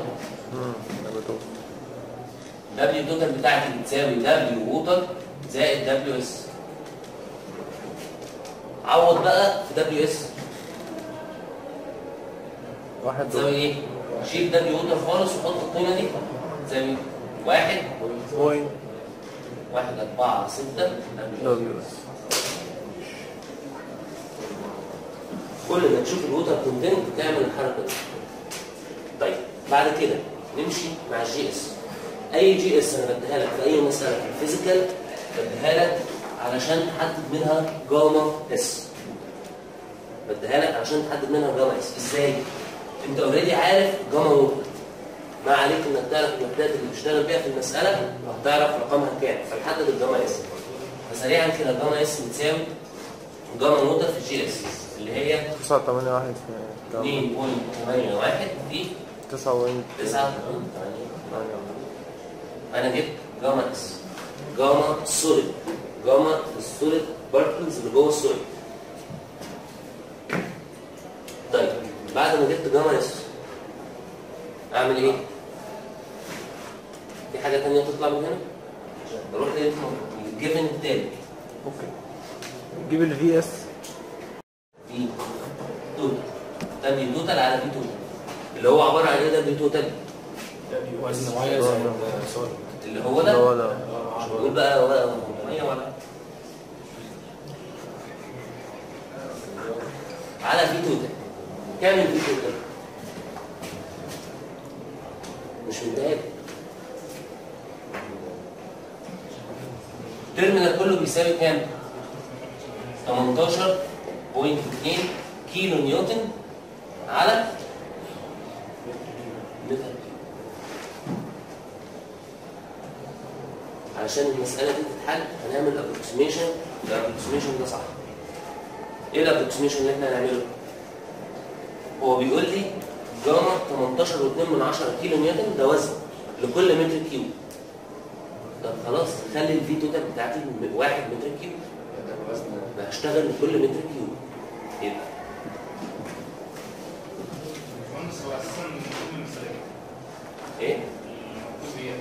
دبليو توتال بتاعتي بتساوي دبليو ووتر زائد دبليو اس. عوض بقى في دبليو اس واحد تساوي ايه؟ شيل دبليو ووتر خالص وحط القيمه دي تساوي 1.146 دبليو اس. كل ما تشوف الووتر كونتنت تعمل الحركه دي. طيب بعد كده نمشي مع الجي اس. اي جي اس انا بديها لك في اي مساله في الفيزيكال بديها لك علشان تحدد منها جاما اس. بديها لك علشان تحدد منها جاما اس. ازاي؟ انت اوريدي عارف جاما ووتر، ما عليك انك تعرف الوحدات اللي بتشتغل بيها في المساله وتعرف رقمها كام فنحدد الجاما اس. فسريعا كده الجاما اس بتساوي جاما ووتر في الجي اس اللي هي 9.81 2.81 في 9.8. 9.8. انا جبت جاما اس، جاما سوليد، جاما السوليد بارتكلز اللي جوه السوليد. طيب بعد ما جبت جاما اس اعمل ايه؟ في حاجه ثانيه تطلع من هنا؟ اروح للجيفن التاني. اوكي نجيب الفي اس في توتال دبليو توتال على في توتال اللي هو عباره عن ايه؟ دبليو توتال وزن ميه زائد سوليد اللي هو ده. نقول بقى ولا ميه ولا على في توتال. كام الفي توتال؟ مش متهيألي الترمينال كله بيساوي كام؟ 18.2 كيلو نيوتن على متر. علشان المسألة دي تتحل هنعمل ابروكسيميشن. الابروكسيميشن ده صح. ايه الابروكسيميشن اللي احنا هنعمله؟ هو بيقول لي جاما 18.2 كيلو نيوتن ده وزن لكل متر كيوب. طب خلاص خلي الفي توتال بتاعتي 1 متر كيوب. هشتغل لكل متر كيوب. يبقى هو اساسا من المثاليه ايه؟ المفروض ايه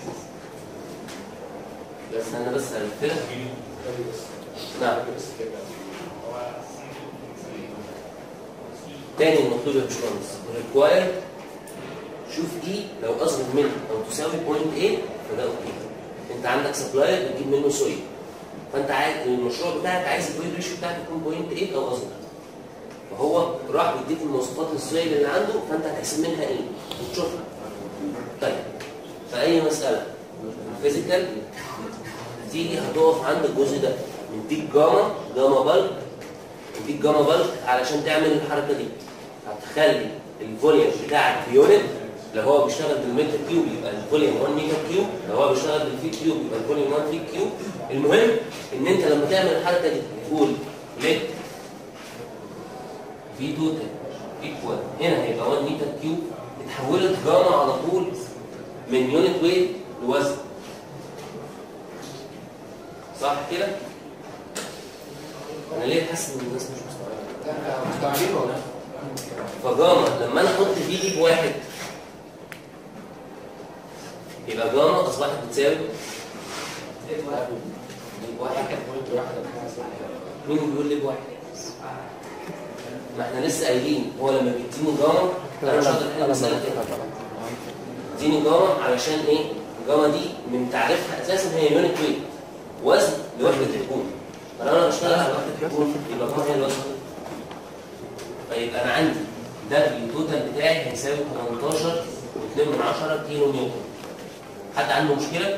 اساسا؟ استنى بس هنفتح. نعم. هو اساسا المثاليه تاني المطلوب يا باشمهندس ريكواير. شوف دي لو اصغر من او تساوي 0.8 فده اوكي. انت عندك سبلاير بتجيب منه سويل، فانت عايز المشروع بتاعك عايز الويل ريشيو بتاعك يكون 0.8 او اصغر، فهو راح بيديك المواصفات للسويل اللي عنده فانت هتحسب منها ايه وتشوفها. طيب في اي مساله فيزيكال هتيجي هتقف عند الجزء ده مديك جاما بالك، مديك جاما بالك علشان تعمل الحركه دي. هتخلي الفوليوم بتاعك في يونت. لو هو بيشتغل بالمتر كيوب يبقى الفوليوم 1 ميجا كيوب، لو هو بيشتغل بالفيت كيوب يبقى الفوليوم 1 فيت كيوب. المهم ان انت لما تعمل الحركه دي تقول ليت في توتال ايكوال هنا هيبقى 1 متر كيوب، اتحولت جاما على طول من يونت ويت لوزن. صح كده؟ انا ليه حاسس ان الناس مش مستوعبه؟ مستوعبين ولا لا؟ فجاما لما انا احط في دي بواحد يبقى جاما اصبحت بتساوي بواحد. مين بيقول لي بواحد؟ ما احنا لسه قايلين هو لما بيديني جاما انا مش هقدر احل المساله كده. اديني جاما علشان ايه؟ جاما دي من تعريفها اساسا هي يونت ويت، وزن لوحده الكون. فلو انا بشتغل على وحده الكون يبقى جاما هي الوزن. فيبقى انا عندي دبليو توتال بتاعي هيساوي 18.2 كيلو نيوتن. حد عنده مشكله؟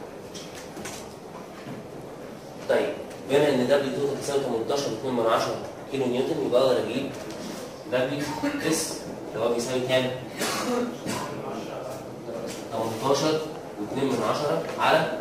طيب بما ان دبليو توتال تساوي 18.2 كيلو نيوتن يبقى اقدر اجيب دبليو اس اللي هو بيساوي كام؟ 18.2 على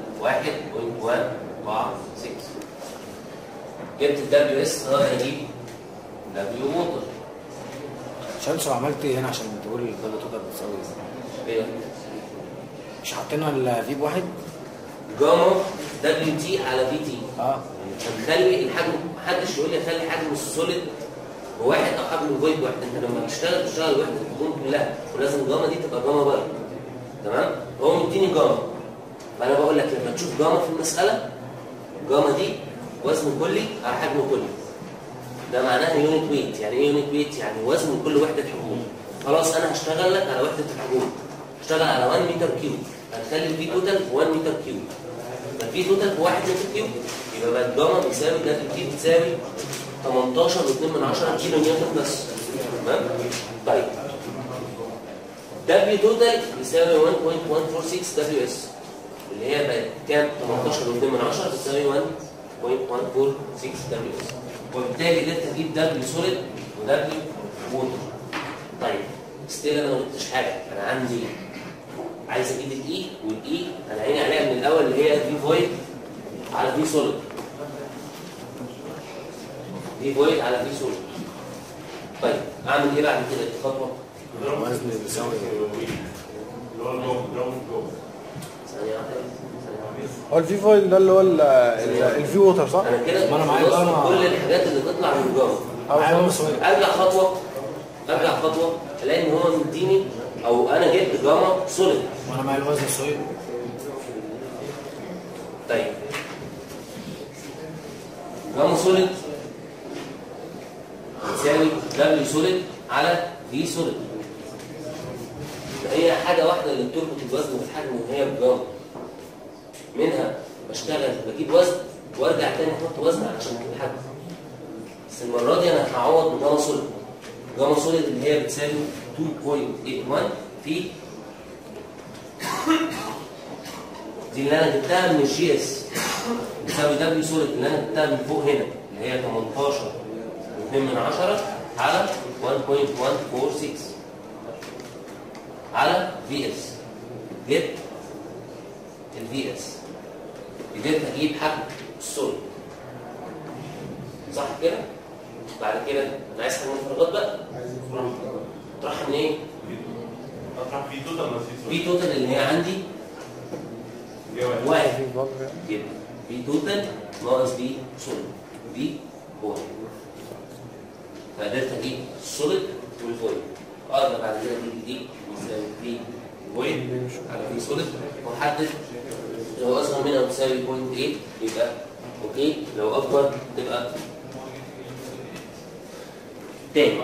1.146. جبت الدبليو اس اقدر اجيب دبليو ووتر. شمس عملت ايه هنا عشان تقول الدبليو توتال بتساوي ايه؟ مش حاطينها الفي بواحد؟ جاما دبليو تي على في تي. هنخلي الحجم، محدش يقول لي خلي حجم السوليد بواحد او حجم الفويد بواحد. انت لما تشتغل وحده الحجوم كلها ولازم الجاما دي تبقى جاما باي. تمام؟ هو مديني جاما، فانا بقول لك لما تشوف جاما في المساله، جاما دي وزن كلي على حجم كلي. ده معناها يونت ويت. يعني ايه يونت ويت؟ يعني وزن كل وحده حجوم. خلاص انا هشتغل لك على وحده الحجوم، هشتغل على 1 متر كيوب، هنخلي الفي توتال 1 متر كيوب. الفي توتال 1 متر كيوب، يبقى بقى الجاما بيساوي ده الفي بتساوي 18.2 كيلو نيوتن بس. تمام؟ طيب دبليو توتال يساوي 1.146 دبليو اس، اللي هي بقت كام؟ 18.2 بتساوي 1.146 دبليو اس. وبالتالي قدرت اجيب دبليو سوليد ودبليو ووتر. طيب ستيل انا ما قلتش حاجه، انا عندي عايز اجيب الاي، والاي انا عيني عليها من الاول اللي هي في فويد على في سوليد. في فويد على في سوليد. طيب اعمل ايه بعد كده؟ الخطوه الوزن بيساوي اللي هو الجو. ثانيه واحده. هو الفي فويل ده اللي هو الفي ووتر صح؟ انا كده ما أنا معايا جاما. كل الحاجات اللي تطلع من الجاما. ارجع خطوه الاقي ان هو مديني، او انا جبت جاما سوليد وانا معايا الوزن السوليد. طيب جاما سوليد بتساوي دبليو سوليد على في سوليد. هي حاجه واحده اللي بتربط الوزن والحجم وهي بجاما. منها بشتغل بجيب وزن وارجع تاني احط وزن عشان اجيب الحجم. بس المره دي انا هعوض بجاما سوليد. جاما سوليد اللي هي بتساوي 2.81 في دي اللي انا جبتها من الجي اس، بتساوي دبليو سوليد اللي انا جبتها من فوق هنا اللي هي 18.2 على 1.146 على في اس. جبت الفي اس، قدرت اجيب حجم السوليد صح كده؟ بعد كده انا عايز حجم الفراغات بقى. تروح من ايه؟ اطرح في توتال في توتال اللي هي عندي واحد جدا. في توتال ناقص في سوليد، في فويد. فقدرت اجيب السوليد والفويد. اقدر بعد كده اجيب دي بيساوي في فويد على في سوليد، واحدد لو اصغر منها بتساوي 0.8 يبقى اوكي، لو اكبر تبقى تاني.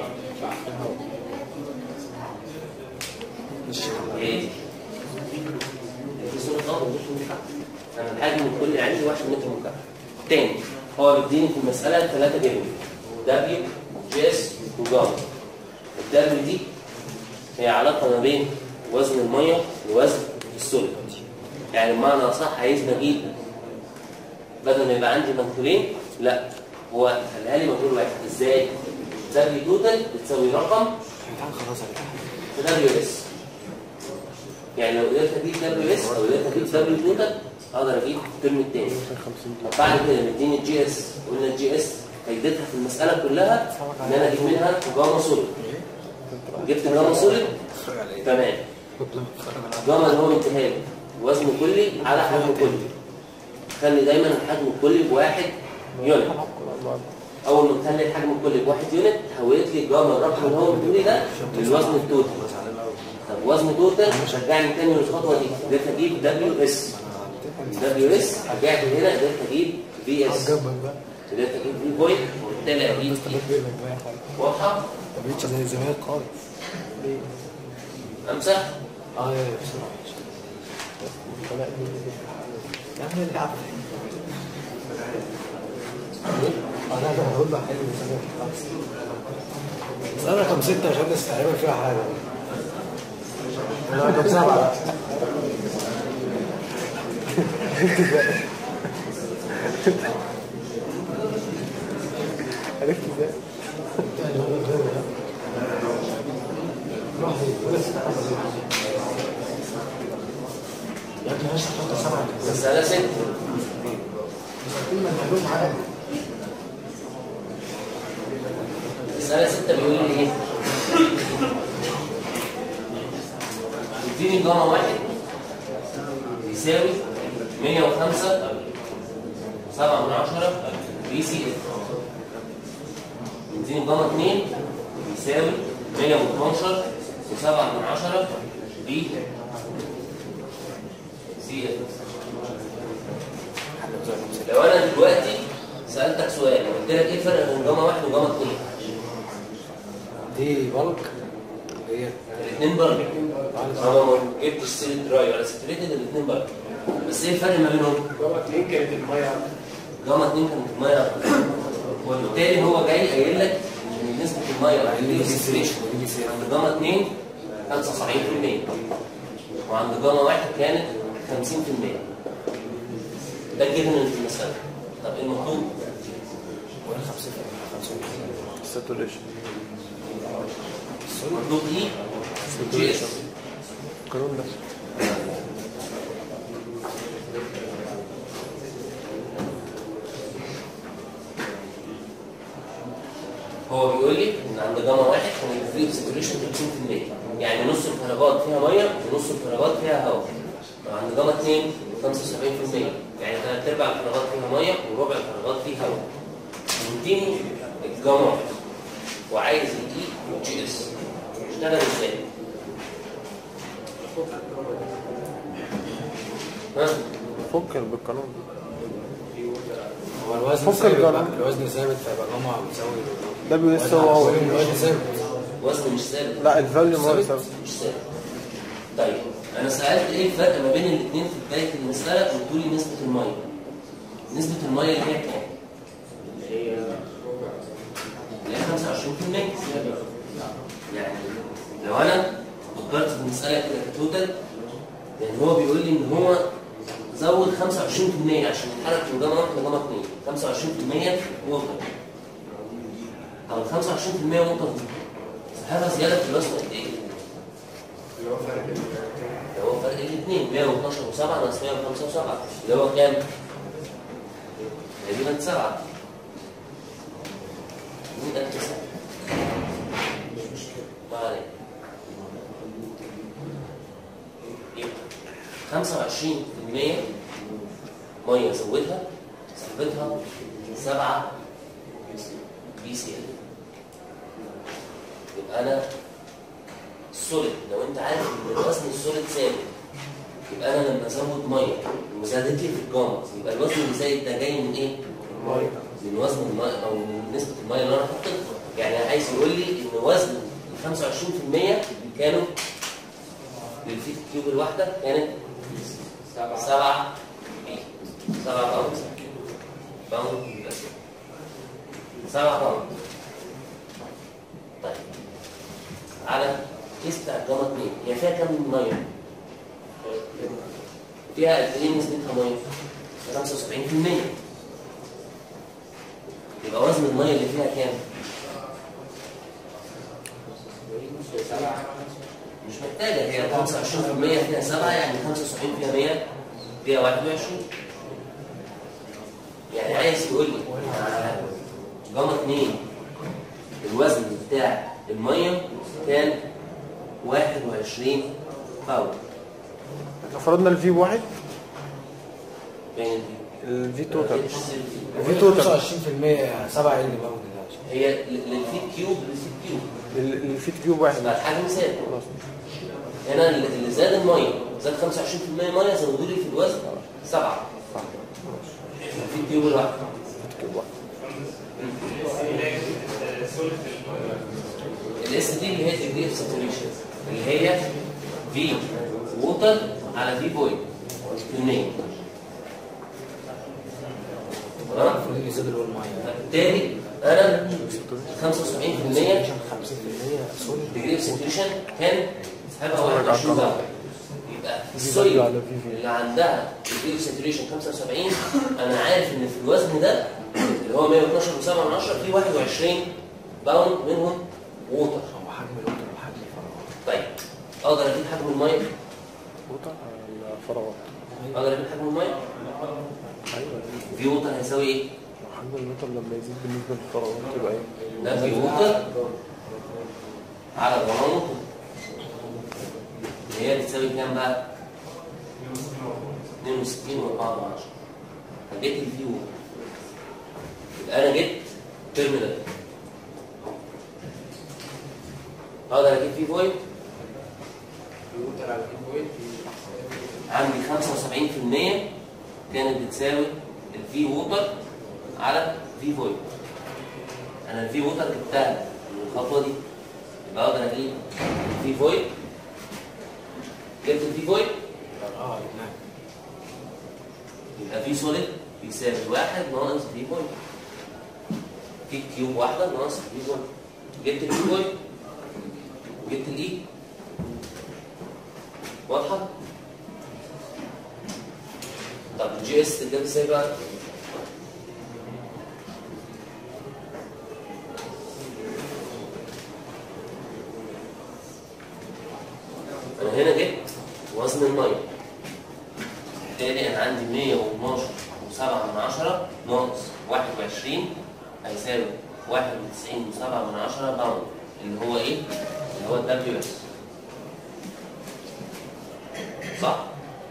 ايه دي؟ في صورة انا الحجم الكلي عندي 1 متر مكعب. تاني هو بيديني في المسألة 3 جنيه دبليو جي اس وجاما. الدبليو دي هي علاقة ما بين وزن المية ووزن السوليد. يعني بمعنى اصح عايزني اجيب بدل ما يبقى عندي مجهولين، لا هو خليها لي مجهول واحد. ازاي؟ دبليو توتال بتساوي رقم في دبليو اس. يعني لو قدرت اجيب دبليو اس او قدرت اجيب دبليو توتال اقدر اجيب الترم الثاني. بعد كده مديني الجي اس، قلنا الجي اس فايدتها في المساله كلها ان انا اجيب منها جاما سوليد. جبت جاما سوليد تمام. جاما اللي هو انتهاء وزن كلي على حجم كلي. خلي دايما الحجم الكلي بواحد يونت. اول ما تخلي الحجم الكلي بواحد يونت حولت لي الجاما الرقم اللي هو بيقول لي ده للوزن التوتال. طب وزن توتال شجعني تاني للخطوه دي، قدرت اجيب دبليو اس. دبليو اس رجعت هنا قدرت اجيب في اس، قدرت اجيب في فويد، وبالتالي اجيب واضحه؟ ما بقتش زي زمان خالص. امسح؟ يا بسرعه يا عم اللي عارف. انا هقول له حلو سنه كم 6 عشان الناس تقريبا فيها حاجه. انا كم 7 عرفت ازاي؟ يعني مالهاش تحط 7 مسألة 6. مسألة 6 بيقول لي ايه؟ اديني جاما 1 يساوي 105 7/10 بي سي اف. اديني جاما 2 يساوي 112 7/10 بي سي اف. لو انا دلوقتي سألتك سؤال قلت لك ايه الفرق بين جاما 1 وجاما 2؟ دي بلك هي الاثنين بلك. انا ما جبتش سيرة دراي ولا ساتوريتد، الاثنين بلك. بس ايه الفرق ما بينهم؟ جامعة 2 كانت المية جاما 2 كانت الميه، وبالتالي هو جاي قايل لك ان نسبه الميه اللي هي ساتوريشن عند جاما 2 75% وعند جاما 1 كانت 50%. ده جدا في المساله. طب ايه المطلوب؟ ساتوريشن. المطلوب ايه؟ جي اس. القانون ده هو بيقول لي ان عند جاما 1 كان الفري ساتوريشن 30%، يعني نص الفراغات فيها ميه ونص الفراغات فيها هواء. وعند جاما 2 75%، يعني 3/4 الفراغات فيها ميه وربع الفراغات فيها هواء. مديني الجاما 1 وعايز الاي جي اس، اشتغل ازاي؟ ها؟ فكر بالقانون. هو الوزن فكر ثابت جرب. بقى. الوزن ثابت فيبقى جاما بتساوي ده بيقيس هو الوزن ثابت. وزن مش ثابت. لا الفاليوم هو ثابت. مش ثابت. طيب انا سالت ايه الفرق ما بين الاثنين في بدايه المساله؟ قلتوا لي نسبه الميه. نسبه الميه اللي هي كام؟ اللي هي 25%. يعني لو انا فكرت في المساله كده كتوتال، يعني هو بيقول لي ان هو زود 25% عشان يتحرك من جاما 1 لجاما 2. 25% ووتر. طب ال 25% ووتر سحبها زياده في الوزن قد ايه؟ اللي هو فرق اللي هو فرق الاثنين 112 و7 ناقص 105 و7 اللي هو كام؟ تقريبا 7. مين قال 9؟ ما عليك. يبقى 25% ميه زودها سحبتها 7 بي سي ال. يبقى انا السوليد، لو انت عارف ان الوزن السوليد ثابت، يبقى انا لما ازود ميه وزادت لي في الجاما، يبقى الوزن اللي زايد ده جاي من ايه؟ الميه. من وزن الميه او من نسبه الميه اللي انا حطيتها. يعني عايز يقول لي ان وزن ال 25% كانوا للفيت كيوب الواحده كانت 7 بي 7 باوند. باوند بس 7 باوند. طيب على كيس بتاع الجاما 2 هي فيها كام ميه؟ فيها قد ايه نسبتها ميه؟ 75%. يبقى وزن الميه اللي فيها كام؟ مش محتاجه، هي 25% فيها 7 يعني 75 فيها 100 فيها 21. يعني عايز يقول لي جاما 2 الوزن بتاع الميه كان 21 باوند. لو فرضنا الفي بواحد فين الفي توتال الفي الفي توتال 25% 7 ال باوند ده. هي للفيت كيوب الفي كيوب واحد بقى الحجم ثابت. خلاص. هنا اللي زاد الميه زاد 25% ميه زودوا لي في الوزن 7 الفيت كيوب الواحد. كيوب واحد الاس دي اللي هي الديجري اوف ساتوريشن اللي هي في ووتر على في فويد يونين. تمام؟ المفروض يزيد اللي هو الميه. فبالتالي انا 75% 50% سوليد. ديجري اوف ساتوريشن كان سحبها 21 باوند. يبقى السوليد اللي عندها ديجري اوف ساتوريشن 75 انا عارف ان في الوزن ده اللي هو 112.7 في 21 باوند منهم ووتر. هو حجم الوتر وحجم الفراغات. طيب اقدر اجيب حجم الميه؟ ووتر الفراغات اقدر اجيب حجم الميه. ايوه في ووتر هيساوي ايه؟ حجم المتر لما يزيد بالنسبه للفراغات يبقى ايه؟ ده في ووتر على جرام ووتر، اللي هي بتساوي كام بقى؟ 62.4. فجيت الفي ووتر، يبقى انا جبت تيرمينال. اقدر اجيب فيه فويد. الوتر على الفويد عندي 75% كانت بتساوي الفي ووتر على في فويد. انا الفي ووتر جبتها من الخطوه دي، يبقى اقدر اجيب الفي فويد. جبت الفي فويد يبقى في سوليد بيساوي 1 ناقص في فويد، في كيوب واحده ناقص في فويد. جبت الفي فويد وجبت الاي. واضحه؟ طب الجي اس تتجاب ازاي بقى؟ انا هنا جبت وزن الميه، بالتالي انا عندي 112.7 ناقص 21 هيساوي 91.7 باوند، اللي هو ايه؟ اللي هو الدبليو اس. صح؟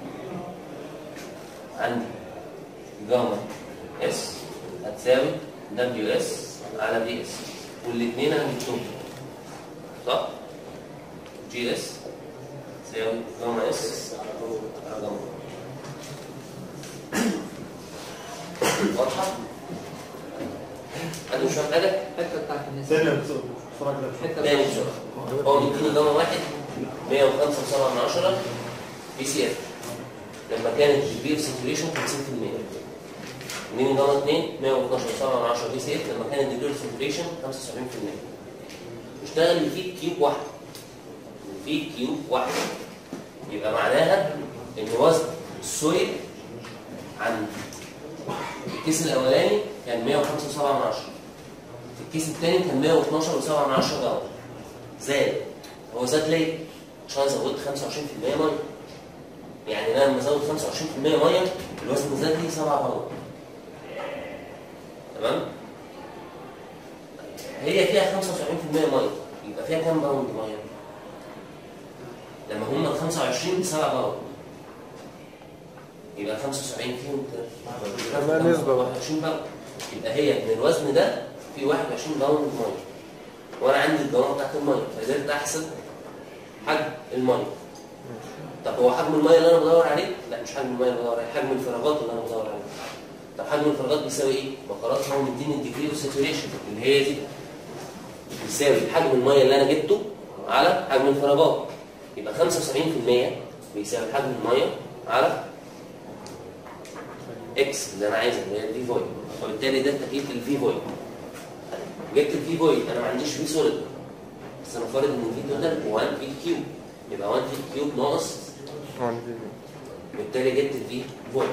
عندي جاما اس هتساوي دبليو اس على بي اس، والاثنين انا جبتهم. صح؟ جي اس تساوي جاما اس على جاما. واضحة؟ حد مش فاهم حاجة؟ الحته بتاعت الناس تاني بسرعه كده. الحته تاني بتاعت بسرعة. هو مديني جاما واحد 105.7 بي سي اف لما كانت البير ساتوريشن 50%. مديني جاما 2 112.7 بي سي اف لما كانت البير ساتوريشن 75%. اشتغل فيه كيوب واحد. فيه كيوب واحد. يبقى معناها ان وزن السويل عند الكيس الاولاني كان 105.7، في الكيس الثاني كان 112.7 جرام. زاد. هو زاد ليه؟ عشان زودت 25% ميه. يعني انا لما ازود 25% ميه الوزن زاد لي 7 باوند. تمام؟ هي فيها 75% ميه، يبقى فيها كام باوند ميه؟ لما هم ال 25 7 باوند يبقى 75 فيهم كمان نسبة بقى 21 باوند. يبقى هي من الوزن ده في 21 باوند ميه، وانا عندي الجرام بتاعت الميه، فقدرت احسب حجم الميه. طب هو حجم الميه اللي انا بدور عليه؟ لا مش حجم الميه اللي بدور عليه، حجم الفراغات اللي انا بدور عليه. طب حجم الفراغات بيساوي ايه؟ ما خلاص هو مديني الديجري اوف ساتوريشن اللي هي دي، بيساوي حجم الميه اللي انا جبته على حجم الفراغات. يبقى 75% بيساوي حجم الميه على اكس اللي انا عايزها اللي هي الفي فويد، وبالتالي ده تكييف الفي فويد. جبت الفي فويد، انا ما عنديش في سوليد، بس انا فارض ان الفي توتال 1 في كيوب، يبقى 1 في كيوب ناقص، بالتالي جبت الفي فويد.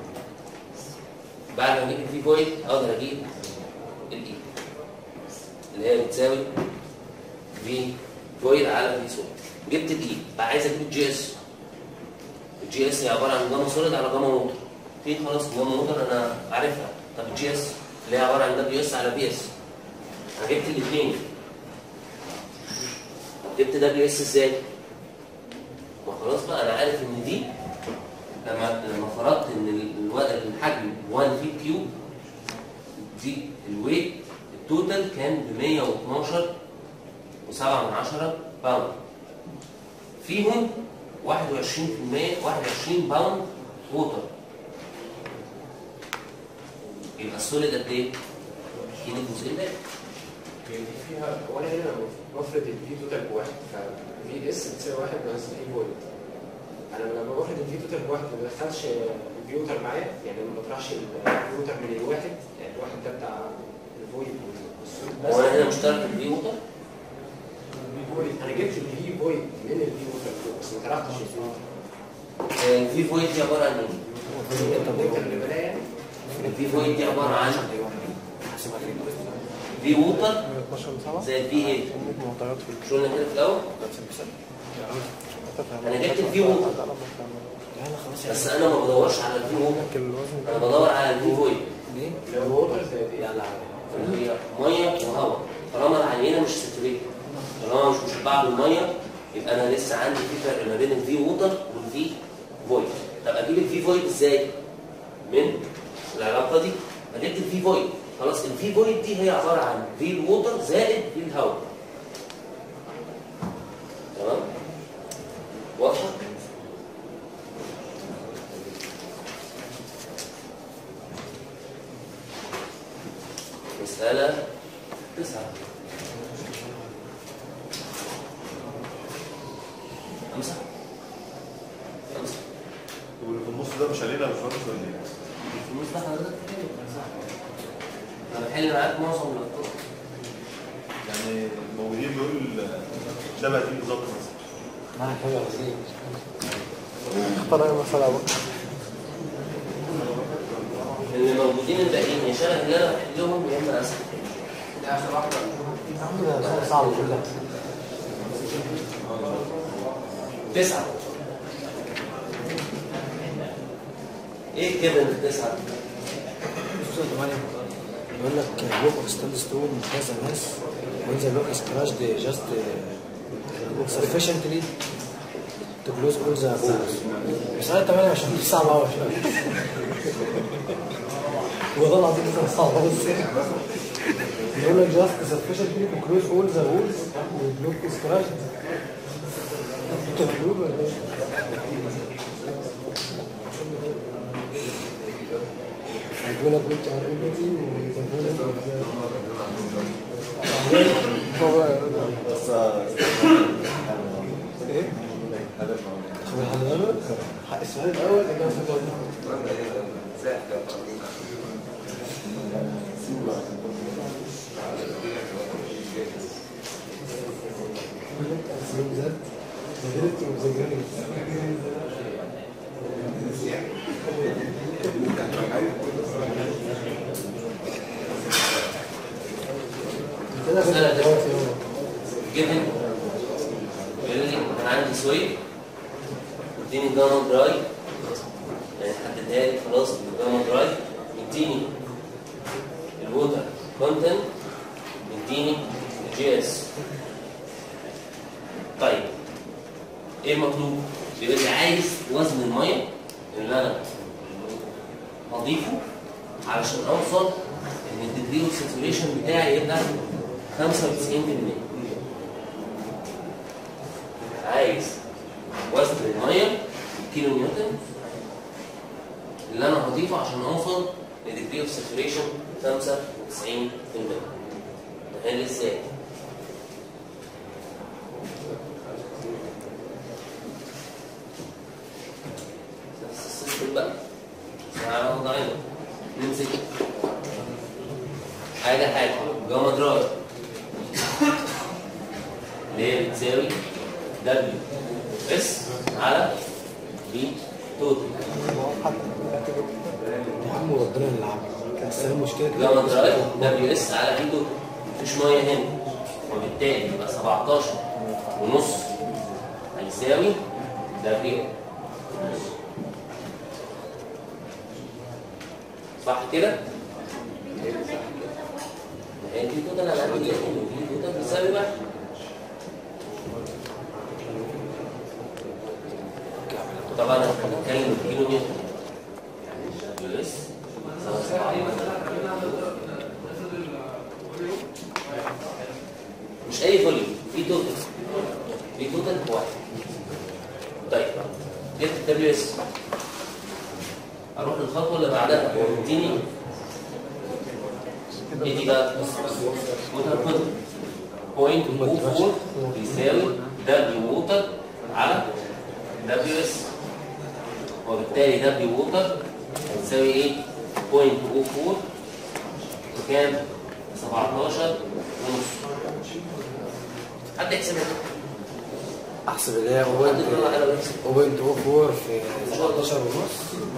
بعد ما اجيب الفي فويد اقدر اجيب الاي اللي هي بتساوي في فويد على في سوليد. جبت الاي، بقى عايز اجيب الجي اس. الجي اس هي عباره عن جاما سوليد على جاما ووتر. في خلاص جاما ووتر انا عارفها. طب الجي اس اللي هي عباره عن دبليو اس على بي اس، انا جبت الاثنين. جبت دبليو اس ازاي؟ ما خلاص بقى انا عارف ان دي لما فرضت ان الحجم 1 في كيوب، دي الويت التوتال كان ب 112.7 باوند، فيهم 21% 21 باوند ووتر. يبقى السوليد قد ايه؟ اكيد الجزء الباقي. فيها هو انا هنا بفرض الفي توتال بواحد، ففي اس بتساوي 1 ناقص الفي فويد. انا لما بفرض الفي توتال بواحد ما بدخلش الفي ووتر معايا، يعني ما بطرحش الفي ووتر من الواحد، يعني الواحد ده بتاع الفويد والسوليد. هو انا هنا مشترك الفي ووتر؟ انا جبت الفي فويد من الفي ووتر بس ما طرحتش الفي ووتر. الفي فويد دي عباره عن ايه؟ الووتر اللي بلاقي يعني الفي فويد دي عباره عن في ووتر زي الفي ايه؟ شو قلنا كده في الاول؟ انا جبت الفي ووتر بس انا ما بدورش على الفي ووتر، انا بدور على الفي فويد. ليه؟ الووتر زي دي يلا اللي هي ميه وهواء. طالما العينه مش ساتوريتد، طالما مش مشبعه بالميه، يبقى انا لسه عندي في فرق ما بين الفي ووتر والفي فويد. طب اجيب الفي فويد ازاي؟ من العلاقه دي جبت الفي فويد. خلاص الفي فويد دي هي عباره عن في الووتر زائد في الهواء. تمام؟ واضحه؟ مسألة 9. 5 واللي في النص ده مش علينا مش فاهم ولا ايه؟ الفلوس ده حضرتك انا بحل معاك معظم الاخطاء. يعني الموجودين دول شبه دي بالظبط مثلا. معاك حاجه وزير. اختار اي مسألة بقى. اللي موجودين الباقيين يا شبه اللي انا بحلهم يا اما اسهل. ده اخر واحده. ده صعب كلها. 9. ايه كده التسعة؟ يقول لك look of standstone has a mass when the lock is crushed just sufficiently to close all the holes. مسألة 8 عشان دي صعبة أوي شوية. والله العظيم دي صعبة بس يقول لك just sufficiently to close all the holes when the lock is crushed. أنت بتقول ولا إيه؟ هيقول لك وانت عارفين بس ايه؟ السؤال الاول اجابه جيفن يقول لي انا عندي سويل اديني جاما دراي، يعني حددها لي خلاص بالجاما دراي، يديني الووتر كونتنت، يديني الجي اس. طيب ايه المطلوب؟ بيقول لي عايز وزن الميه اللي انا هضيفه علشان اوصل ان الديجري اوف ساتوريشن بتاعي يبقى 95%. عايز وزن الميه كيلو نيوتن اللي انا هضيفه عشان اوصل لديجري اوف ساتوريشن 95%. تخيل ازاي؟ نفس السيستم بقى على وضعنا. نمسك حاجه جاما دراي اللي هي بتساوي دبليو اس على بي توتال. يا عم ربنا اللي عمل بس هي المشكله كده جاما دراي دبليو اس على بي توتال. مفيش ميه هنا وبالتالي يبقى 17 ونص هيساوي دبليو. صح كده؟ هي دي توتال انا عندي دي توتال بتساوي 1. طبعا انا بتكلم كيلو متر يعني دبليو اس مش اي فوليوم، في توتال بواحد. طيب جبت الدبليو اس، اروح للخطوه اللي بعدها ويديني ايه دي بقى؟ ووتر كونتنت 0.24 بيساوي دبليو ووتر على دبليو اس، وبالتالي دبليو ووتر هتساوي ايه؟ 0.04 بكام؟ 17 ونص. حد يحسبها؟ احسب اللي هي 0.04 في 17 ونص.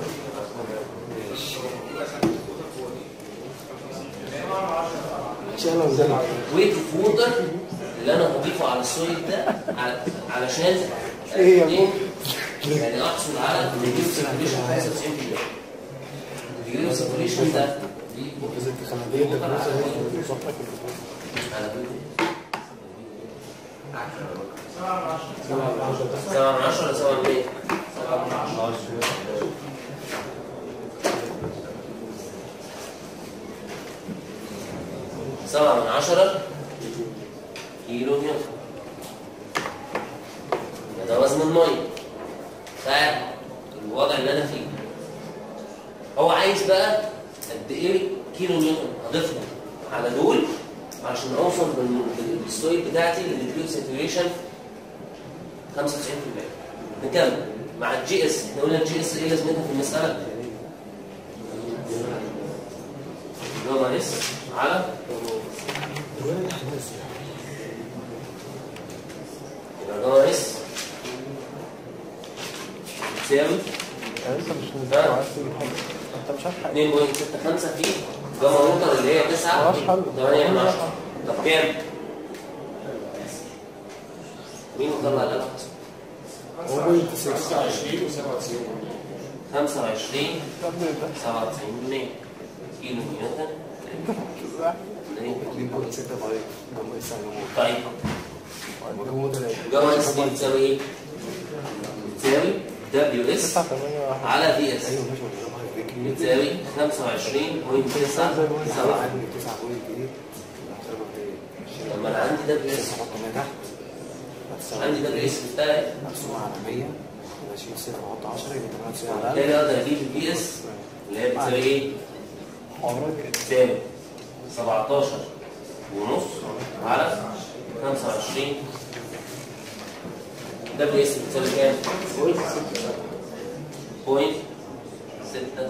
ماشي يلا نزل ويت اوف ووتر اللي انا هضيفه على السويل ده علشان ايه يا ايه؟ يعني احصل على ديجري اوف ساتوريشن 95%. ديجري اوف ساتوريشن ده إذا التخمدية ده بنوصل لك على 7 من 10 7 من 10 ولا 7 من 100؟ 7 من 10 كيلو نيوتن. ده وزن الميه بتاع الوضع اللي انا فيه. هو عايز بقى قد ايه كيلو نيوتن اضيفهم على دول عشان اوصل بالسويل بتاعتي للديجري ساتوريشن 95%. نكمل مع الجي اس. احنا قلنا الجي اس ايه لازمتها في المساله؟ جاما اس على يبقى جاما اس تساوي يعني انت مش عايز تجيب حاجه، انت مش عارف حاجه. 2.65 في جاما روتر اللي هي 9 8 من 10. طب كام؟ مين مطلع القلم؟ 25 و97 25 97% كيلو نيوتن. طيب جاما اس دي بتساوي ايه؟ بتساوي دبليو اس على في اس بتساوي 25.9. لما انا عندي دبليو اس عندي دبليو اس بتاعي مقسوم على 100 ماشي 6 واحط 10 يبقى 98 على بالتالي اقدر اجيب البي اس اللي هي بتساوي ايه؟ بتساوي 17 ونص على 25. دبليو اس بتساوي كام؟ 0.67.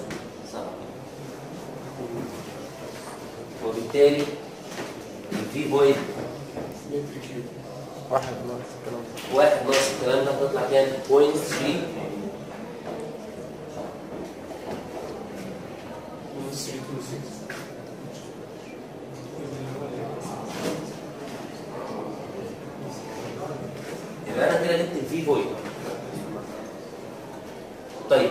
وبالتالي الفي فويد واحد ناقص الكلام ده. واحد ناقص الكلام ده هتطلع كام؟ 0.3. يبقى انا كده جبت الفي فويد. طيب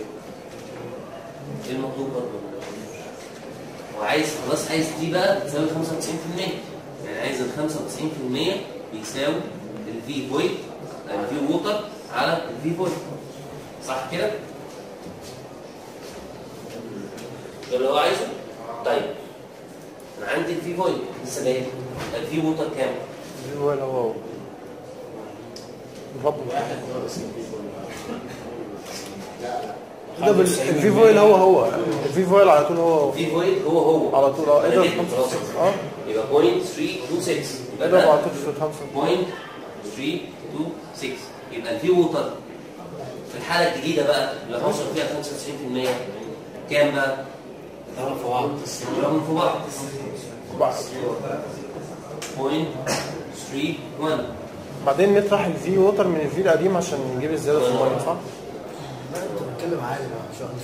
ايه المطلوب برضه؟ وعايز خلاص عايز دي بقى بتساوي 95%. يعني عايز ال 95% بيساوي الفي فويد الفي ووتر على الفي فويد. صح كده؟ ده اللي هو عايزه؟ طيب انا عندي الفي فويد لسه جايب. الفي ووتر كام؟ هو اللي هو بالظبط. ده الفي فويل هو الفي فويل على طول هو الفي فويد هو على طول أنا اضرب جبته خلاص. يبقى 0.326 يبقى اضرب على ده طول في 5. 0.326. يبقى الفي ووتر في الحاله الجديده بقى اللي هوصل فيها 95% كام بقى؟ ضرب في بعض نضربهم في بعض. بعد 0.31. بعدين نطرح الفي ووتر من الفي القديم عشان نجيب الزياده في الميه، صح؟ انت بتتكلم عادي بقى ان شاء الله.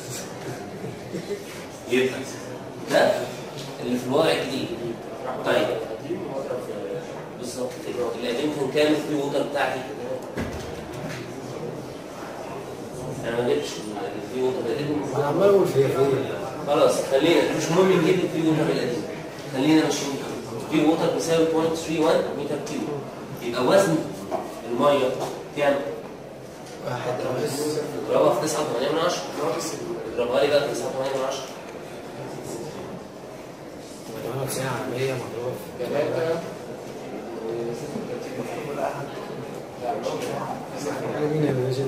يبقى ده اللي في الوضع الجديد. طيب بالظبط كده. القديم كان كام الفي ووتر بتاعتي؟ انا ما جبتش الفي ووتر القديم. انا عمال اقول في خلاص خلينا مش مهم نجيب الفي ووتر القديم. خلينا ماشيين الفي ووتر بيساوي 0.31 متر كيوب. يبقى وزن الميه كام؟ واحد اضربها في 9.8 من 10. اضربها لي بقى في 9.8 من 10. 98 على 100 مضروب في 3 مين يا باشا؟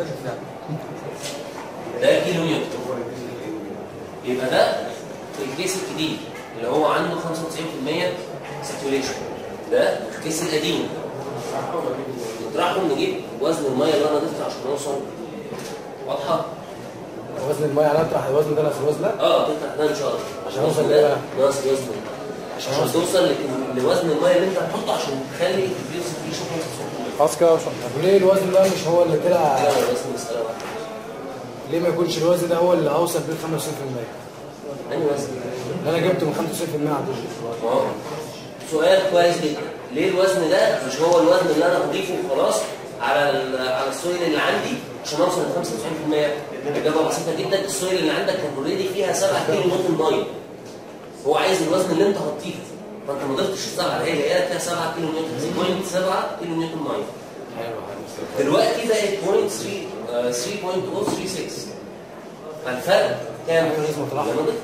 ده كيلو نيوتن. يبقى ده الكيس الجديد اللي هو عنده 95% ساتوريشن. ده الكيس القديم. نطرحهم نجيب وزن الميه اللي انا ضفته عشان اوصل. واضحه؟ وزن الميه على اطرح الوزن ده نفس الوزن ده تطرح ده ان شاء الله عشان اوصل لايه بقى؟ ناقص الوزن ده. عشان توصل لوزن الميه اللي انت هتحطه عشان تخلي الفيوز ساتوريشن 95%. خلاص كده. طب ليه الوزن ده مش هو اللي طلع؟ لا بس مساله واحده. ليه ما يكونش الوزن ده هو اللي اوصل بيه 95%؟ انهي وزن؟ اللي انا جبته من 95% على طول. سؤال كويس جدا. ليه الوزن ده مش هو الوزن اللي انا هضيفه خلاص على السويل اللي عندي عشان اوصل ل 95%؟ الاجابه بسيطه جدا، السويل اللي عندك كان اوريدي فيها 7 كيلو نيوتن ميه. هو عايز الوزن اللي انت حطيته، فانت ما ضفتش السبعه، هي فيها 7 كيلو نيوتن، 0.7 كيلو نيوتن ميه. دلوقتي بقت 3.036. فالفرق كام؟ لما ضفت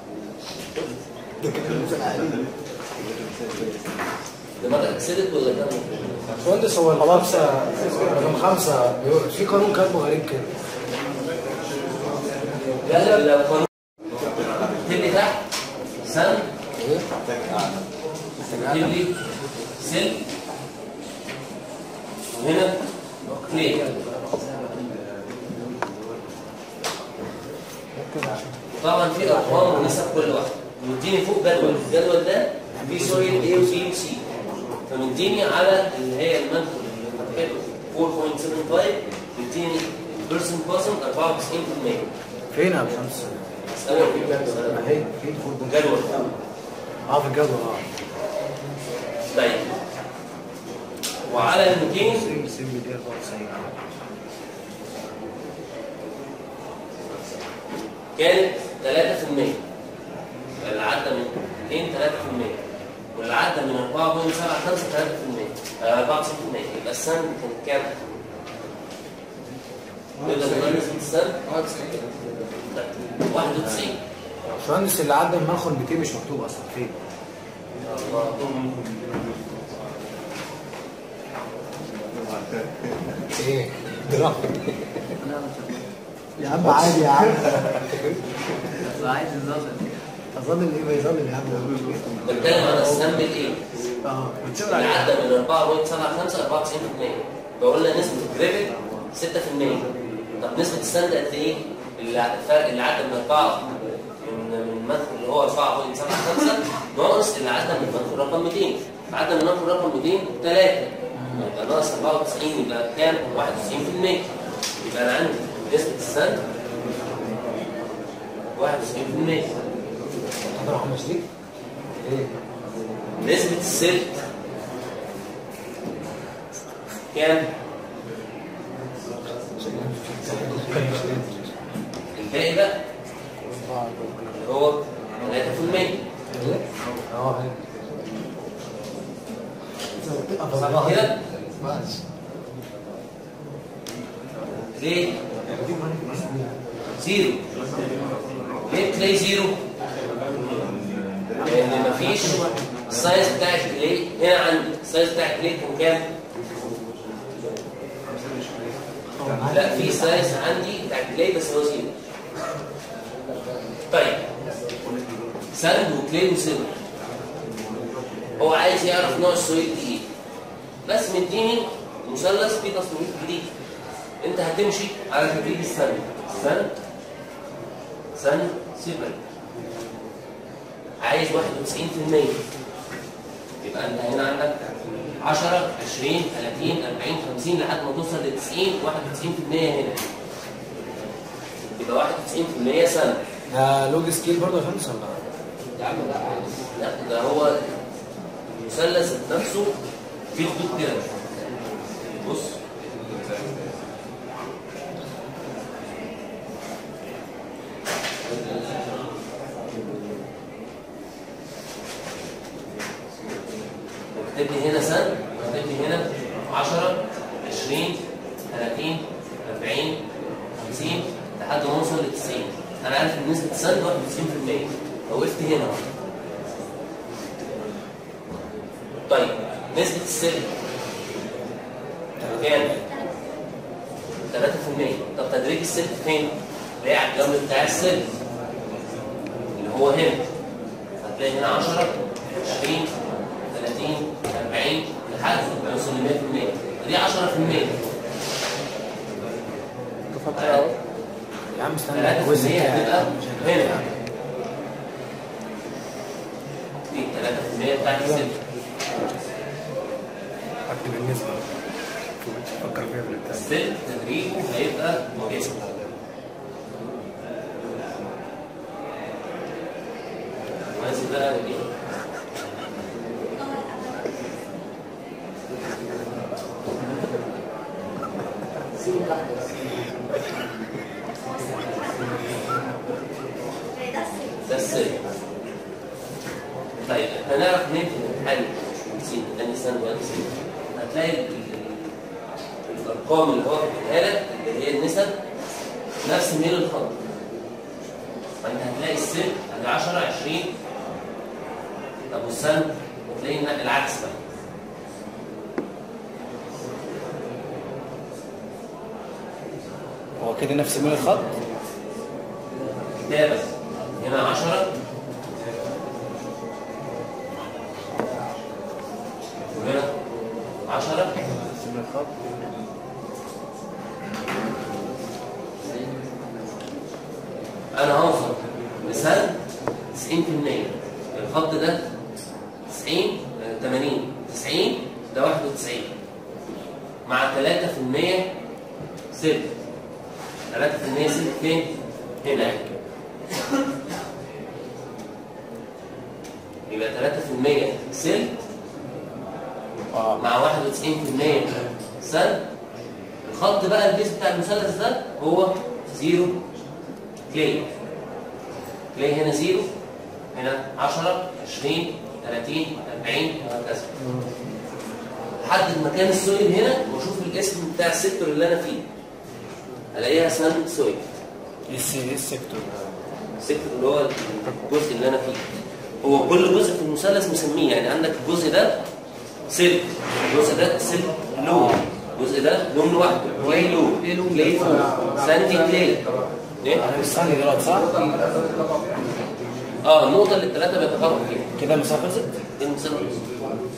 دماغك اكسدت ولا كام؟ باشمهندس هو الخمسه رقم 5 في قانون كاتبه غريب كده. لا لو قانون تبني تحت سن تبني سن وهنا كلي. طبعا في ارقام ونسب كل واحد. مديني فوق جدول، الجدول ده فيه سويل A و B و C، فمديني على اللي هي المنفذ اللي 4.75 مديني بيرسون باسم 94%. فين يا باشمهندس؟ اسألوا في الجدول. اهي في جدول. في الجدول طيب وعلى ال 200 سيب دي 94 كانت 3%. اللي عدى من 2 3%، واللي عدى من 4.75 3%، 94%. يبقى السن كان كام؟ نقدر نقول نسبة السن 91. باشمهندس اللي عدى من منخل 200 مش مكتوب اصلا فين؟ ايه؟ درام يا عم عادي يا عم. عايز النظر. اظن ايه بيظلم يا عم. بتكلم على السن بالايه؟ بتشاور اللي عليه. عدى من 4.75 94%. بقول لنا نسبة الجريفل 6%. طب نسبة السند قد ايه؟ الفرق اللي عدى من 4 من المدخل اللي هو 4.75 ناقص اللي عدى من المدخل رقم 200. عدى من المدخل رقم 200 3، يبقى ناقص 94 يبقى كام؟ 91%. يبقى انا عندي نسبة السند 91%. هذا رقم 20 ايه؟ نسبة السلك كام؟ الباقي بقى اللي هو 3%. صح كده؟ ليه؟ زيرو. ليه تلاقي زيرو؟ لأن مفيش السايز بتاع الكلي. هنا عندي السايز بتاع الكلي كان كام؟ لا في سايز عندي بتاع الكلي بس هو زيرو. طيب ساند وكلي وسيلفر، هو عايز يعرف نوع السويل دي ايه، بس مديني مثلث فيه تصميم جديد. انت هتمشي على تدريب السن سيلفر عايز 91%. يبقى انت هنا عندك 10 20 30 40 50 لحد ما توصل ل 90 91% هنا. يبقى 91% سن. ده لوج سكيل برضه يا فندم ولا؟ يا عم لا عادي. لا ده هو المثلث نفسه فيه خطوط كده. بص اكتب لي هنا سن، اكتب لي هنا 10 20 30 40 50 لحد ما اوصل ل 90. انا عارف ان نسبه السن 91%. وقفت هنا. طيب نسبه السلك كام؟ 3%. طب تدريج السلك فين؟ تلاقي على الجنب بتاع السلك اللي هو هنا. هتلاقي هنا 10 20 30 40 لحد ما يوصل ل 100%. دي 10%. يا عم استنى 3% الجزء هتبقى بتاعي هنا. دي 3% بتاعت السلك. اكتب النسبه فكر فيها بالبتاع. السلك تدريجه هيبقى كده. عايز بقى ايه؟ ده السيل. طيب هنعرف منين في الامتحان نسيت اني سند واني سند. هتلاقي الارقام اللي هو بيديها لك اللي هي النسب نفس ميل الخط. فانت هتلاقي السن ادي 10 20. طب والسن هتلاقي العكس بقى. هو كده نفس ميل الخط؟ ده بس هنا 10 وهنا 10 نفس ميل الخط. انا هوصل لسن 90%. الخط ده 90 80 90 ده 91 مع 3% سلك. 3% سلك فين؟ هنا. يبقى 3% سلك مع 91% سلك. الخط بقى البيز بتاع المثلث ده هو 0 كلاي. كلاي هنا 0 هنا 10 20 30 40 وهكذا لحد المكان السويل هنا واشوف الاسم بتاع السيكتور اللي انا فيه الاقيها ساند سويل. ايه السيكتور؟ السيكتور اللي هو الجزء اللي انا فيه. هو كل جزء في المثلث مسميه، يعني عندك الجزء ده سلك، الجزء ده سلك لون، الجزء ده لون لوحده كلاي لون كلاي فوق ساندي كلاي. انا مستني دلوقتي صح؟ النقطة اللي الثلاثة بيتقربوا فيها كده المسافة خلصت؟ المسافة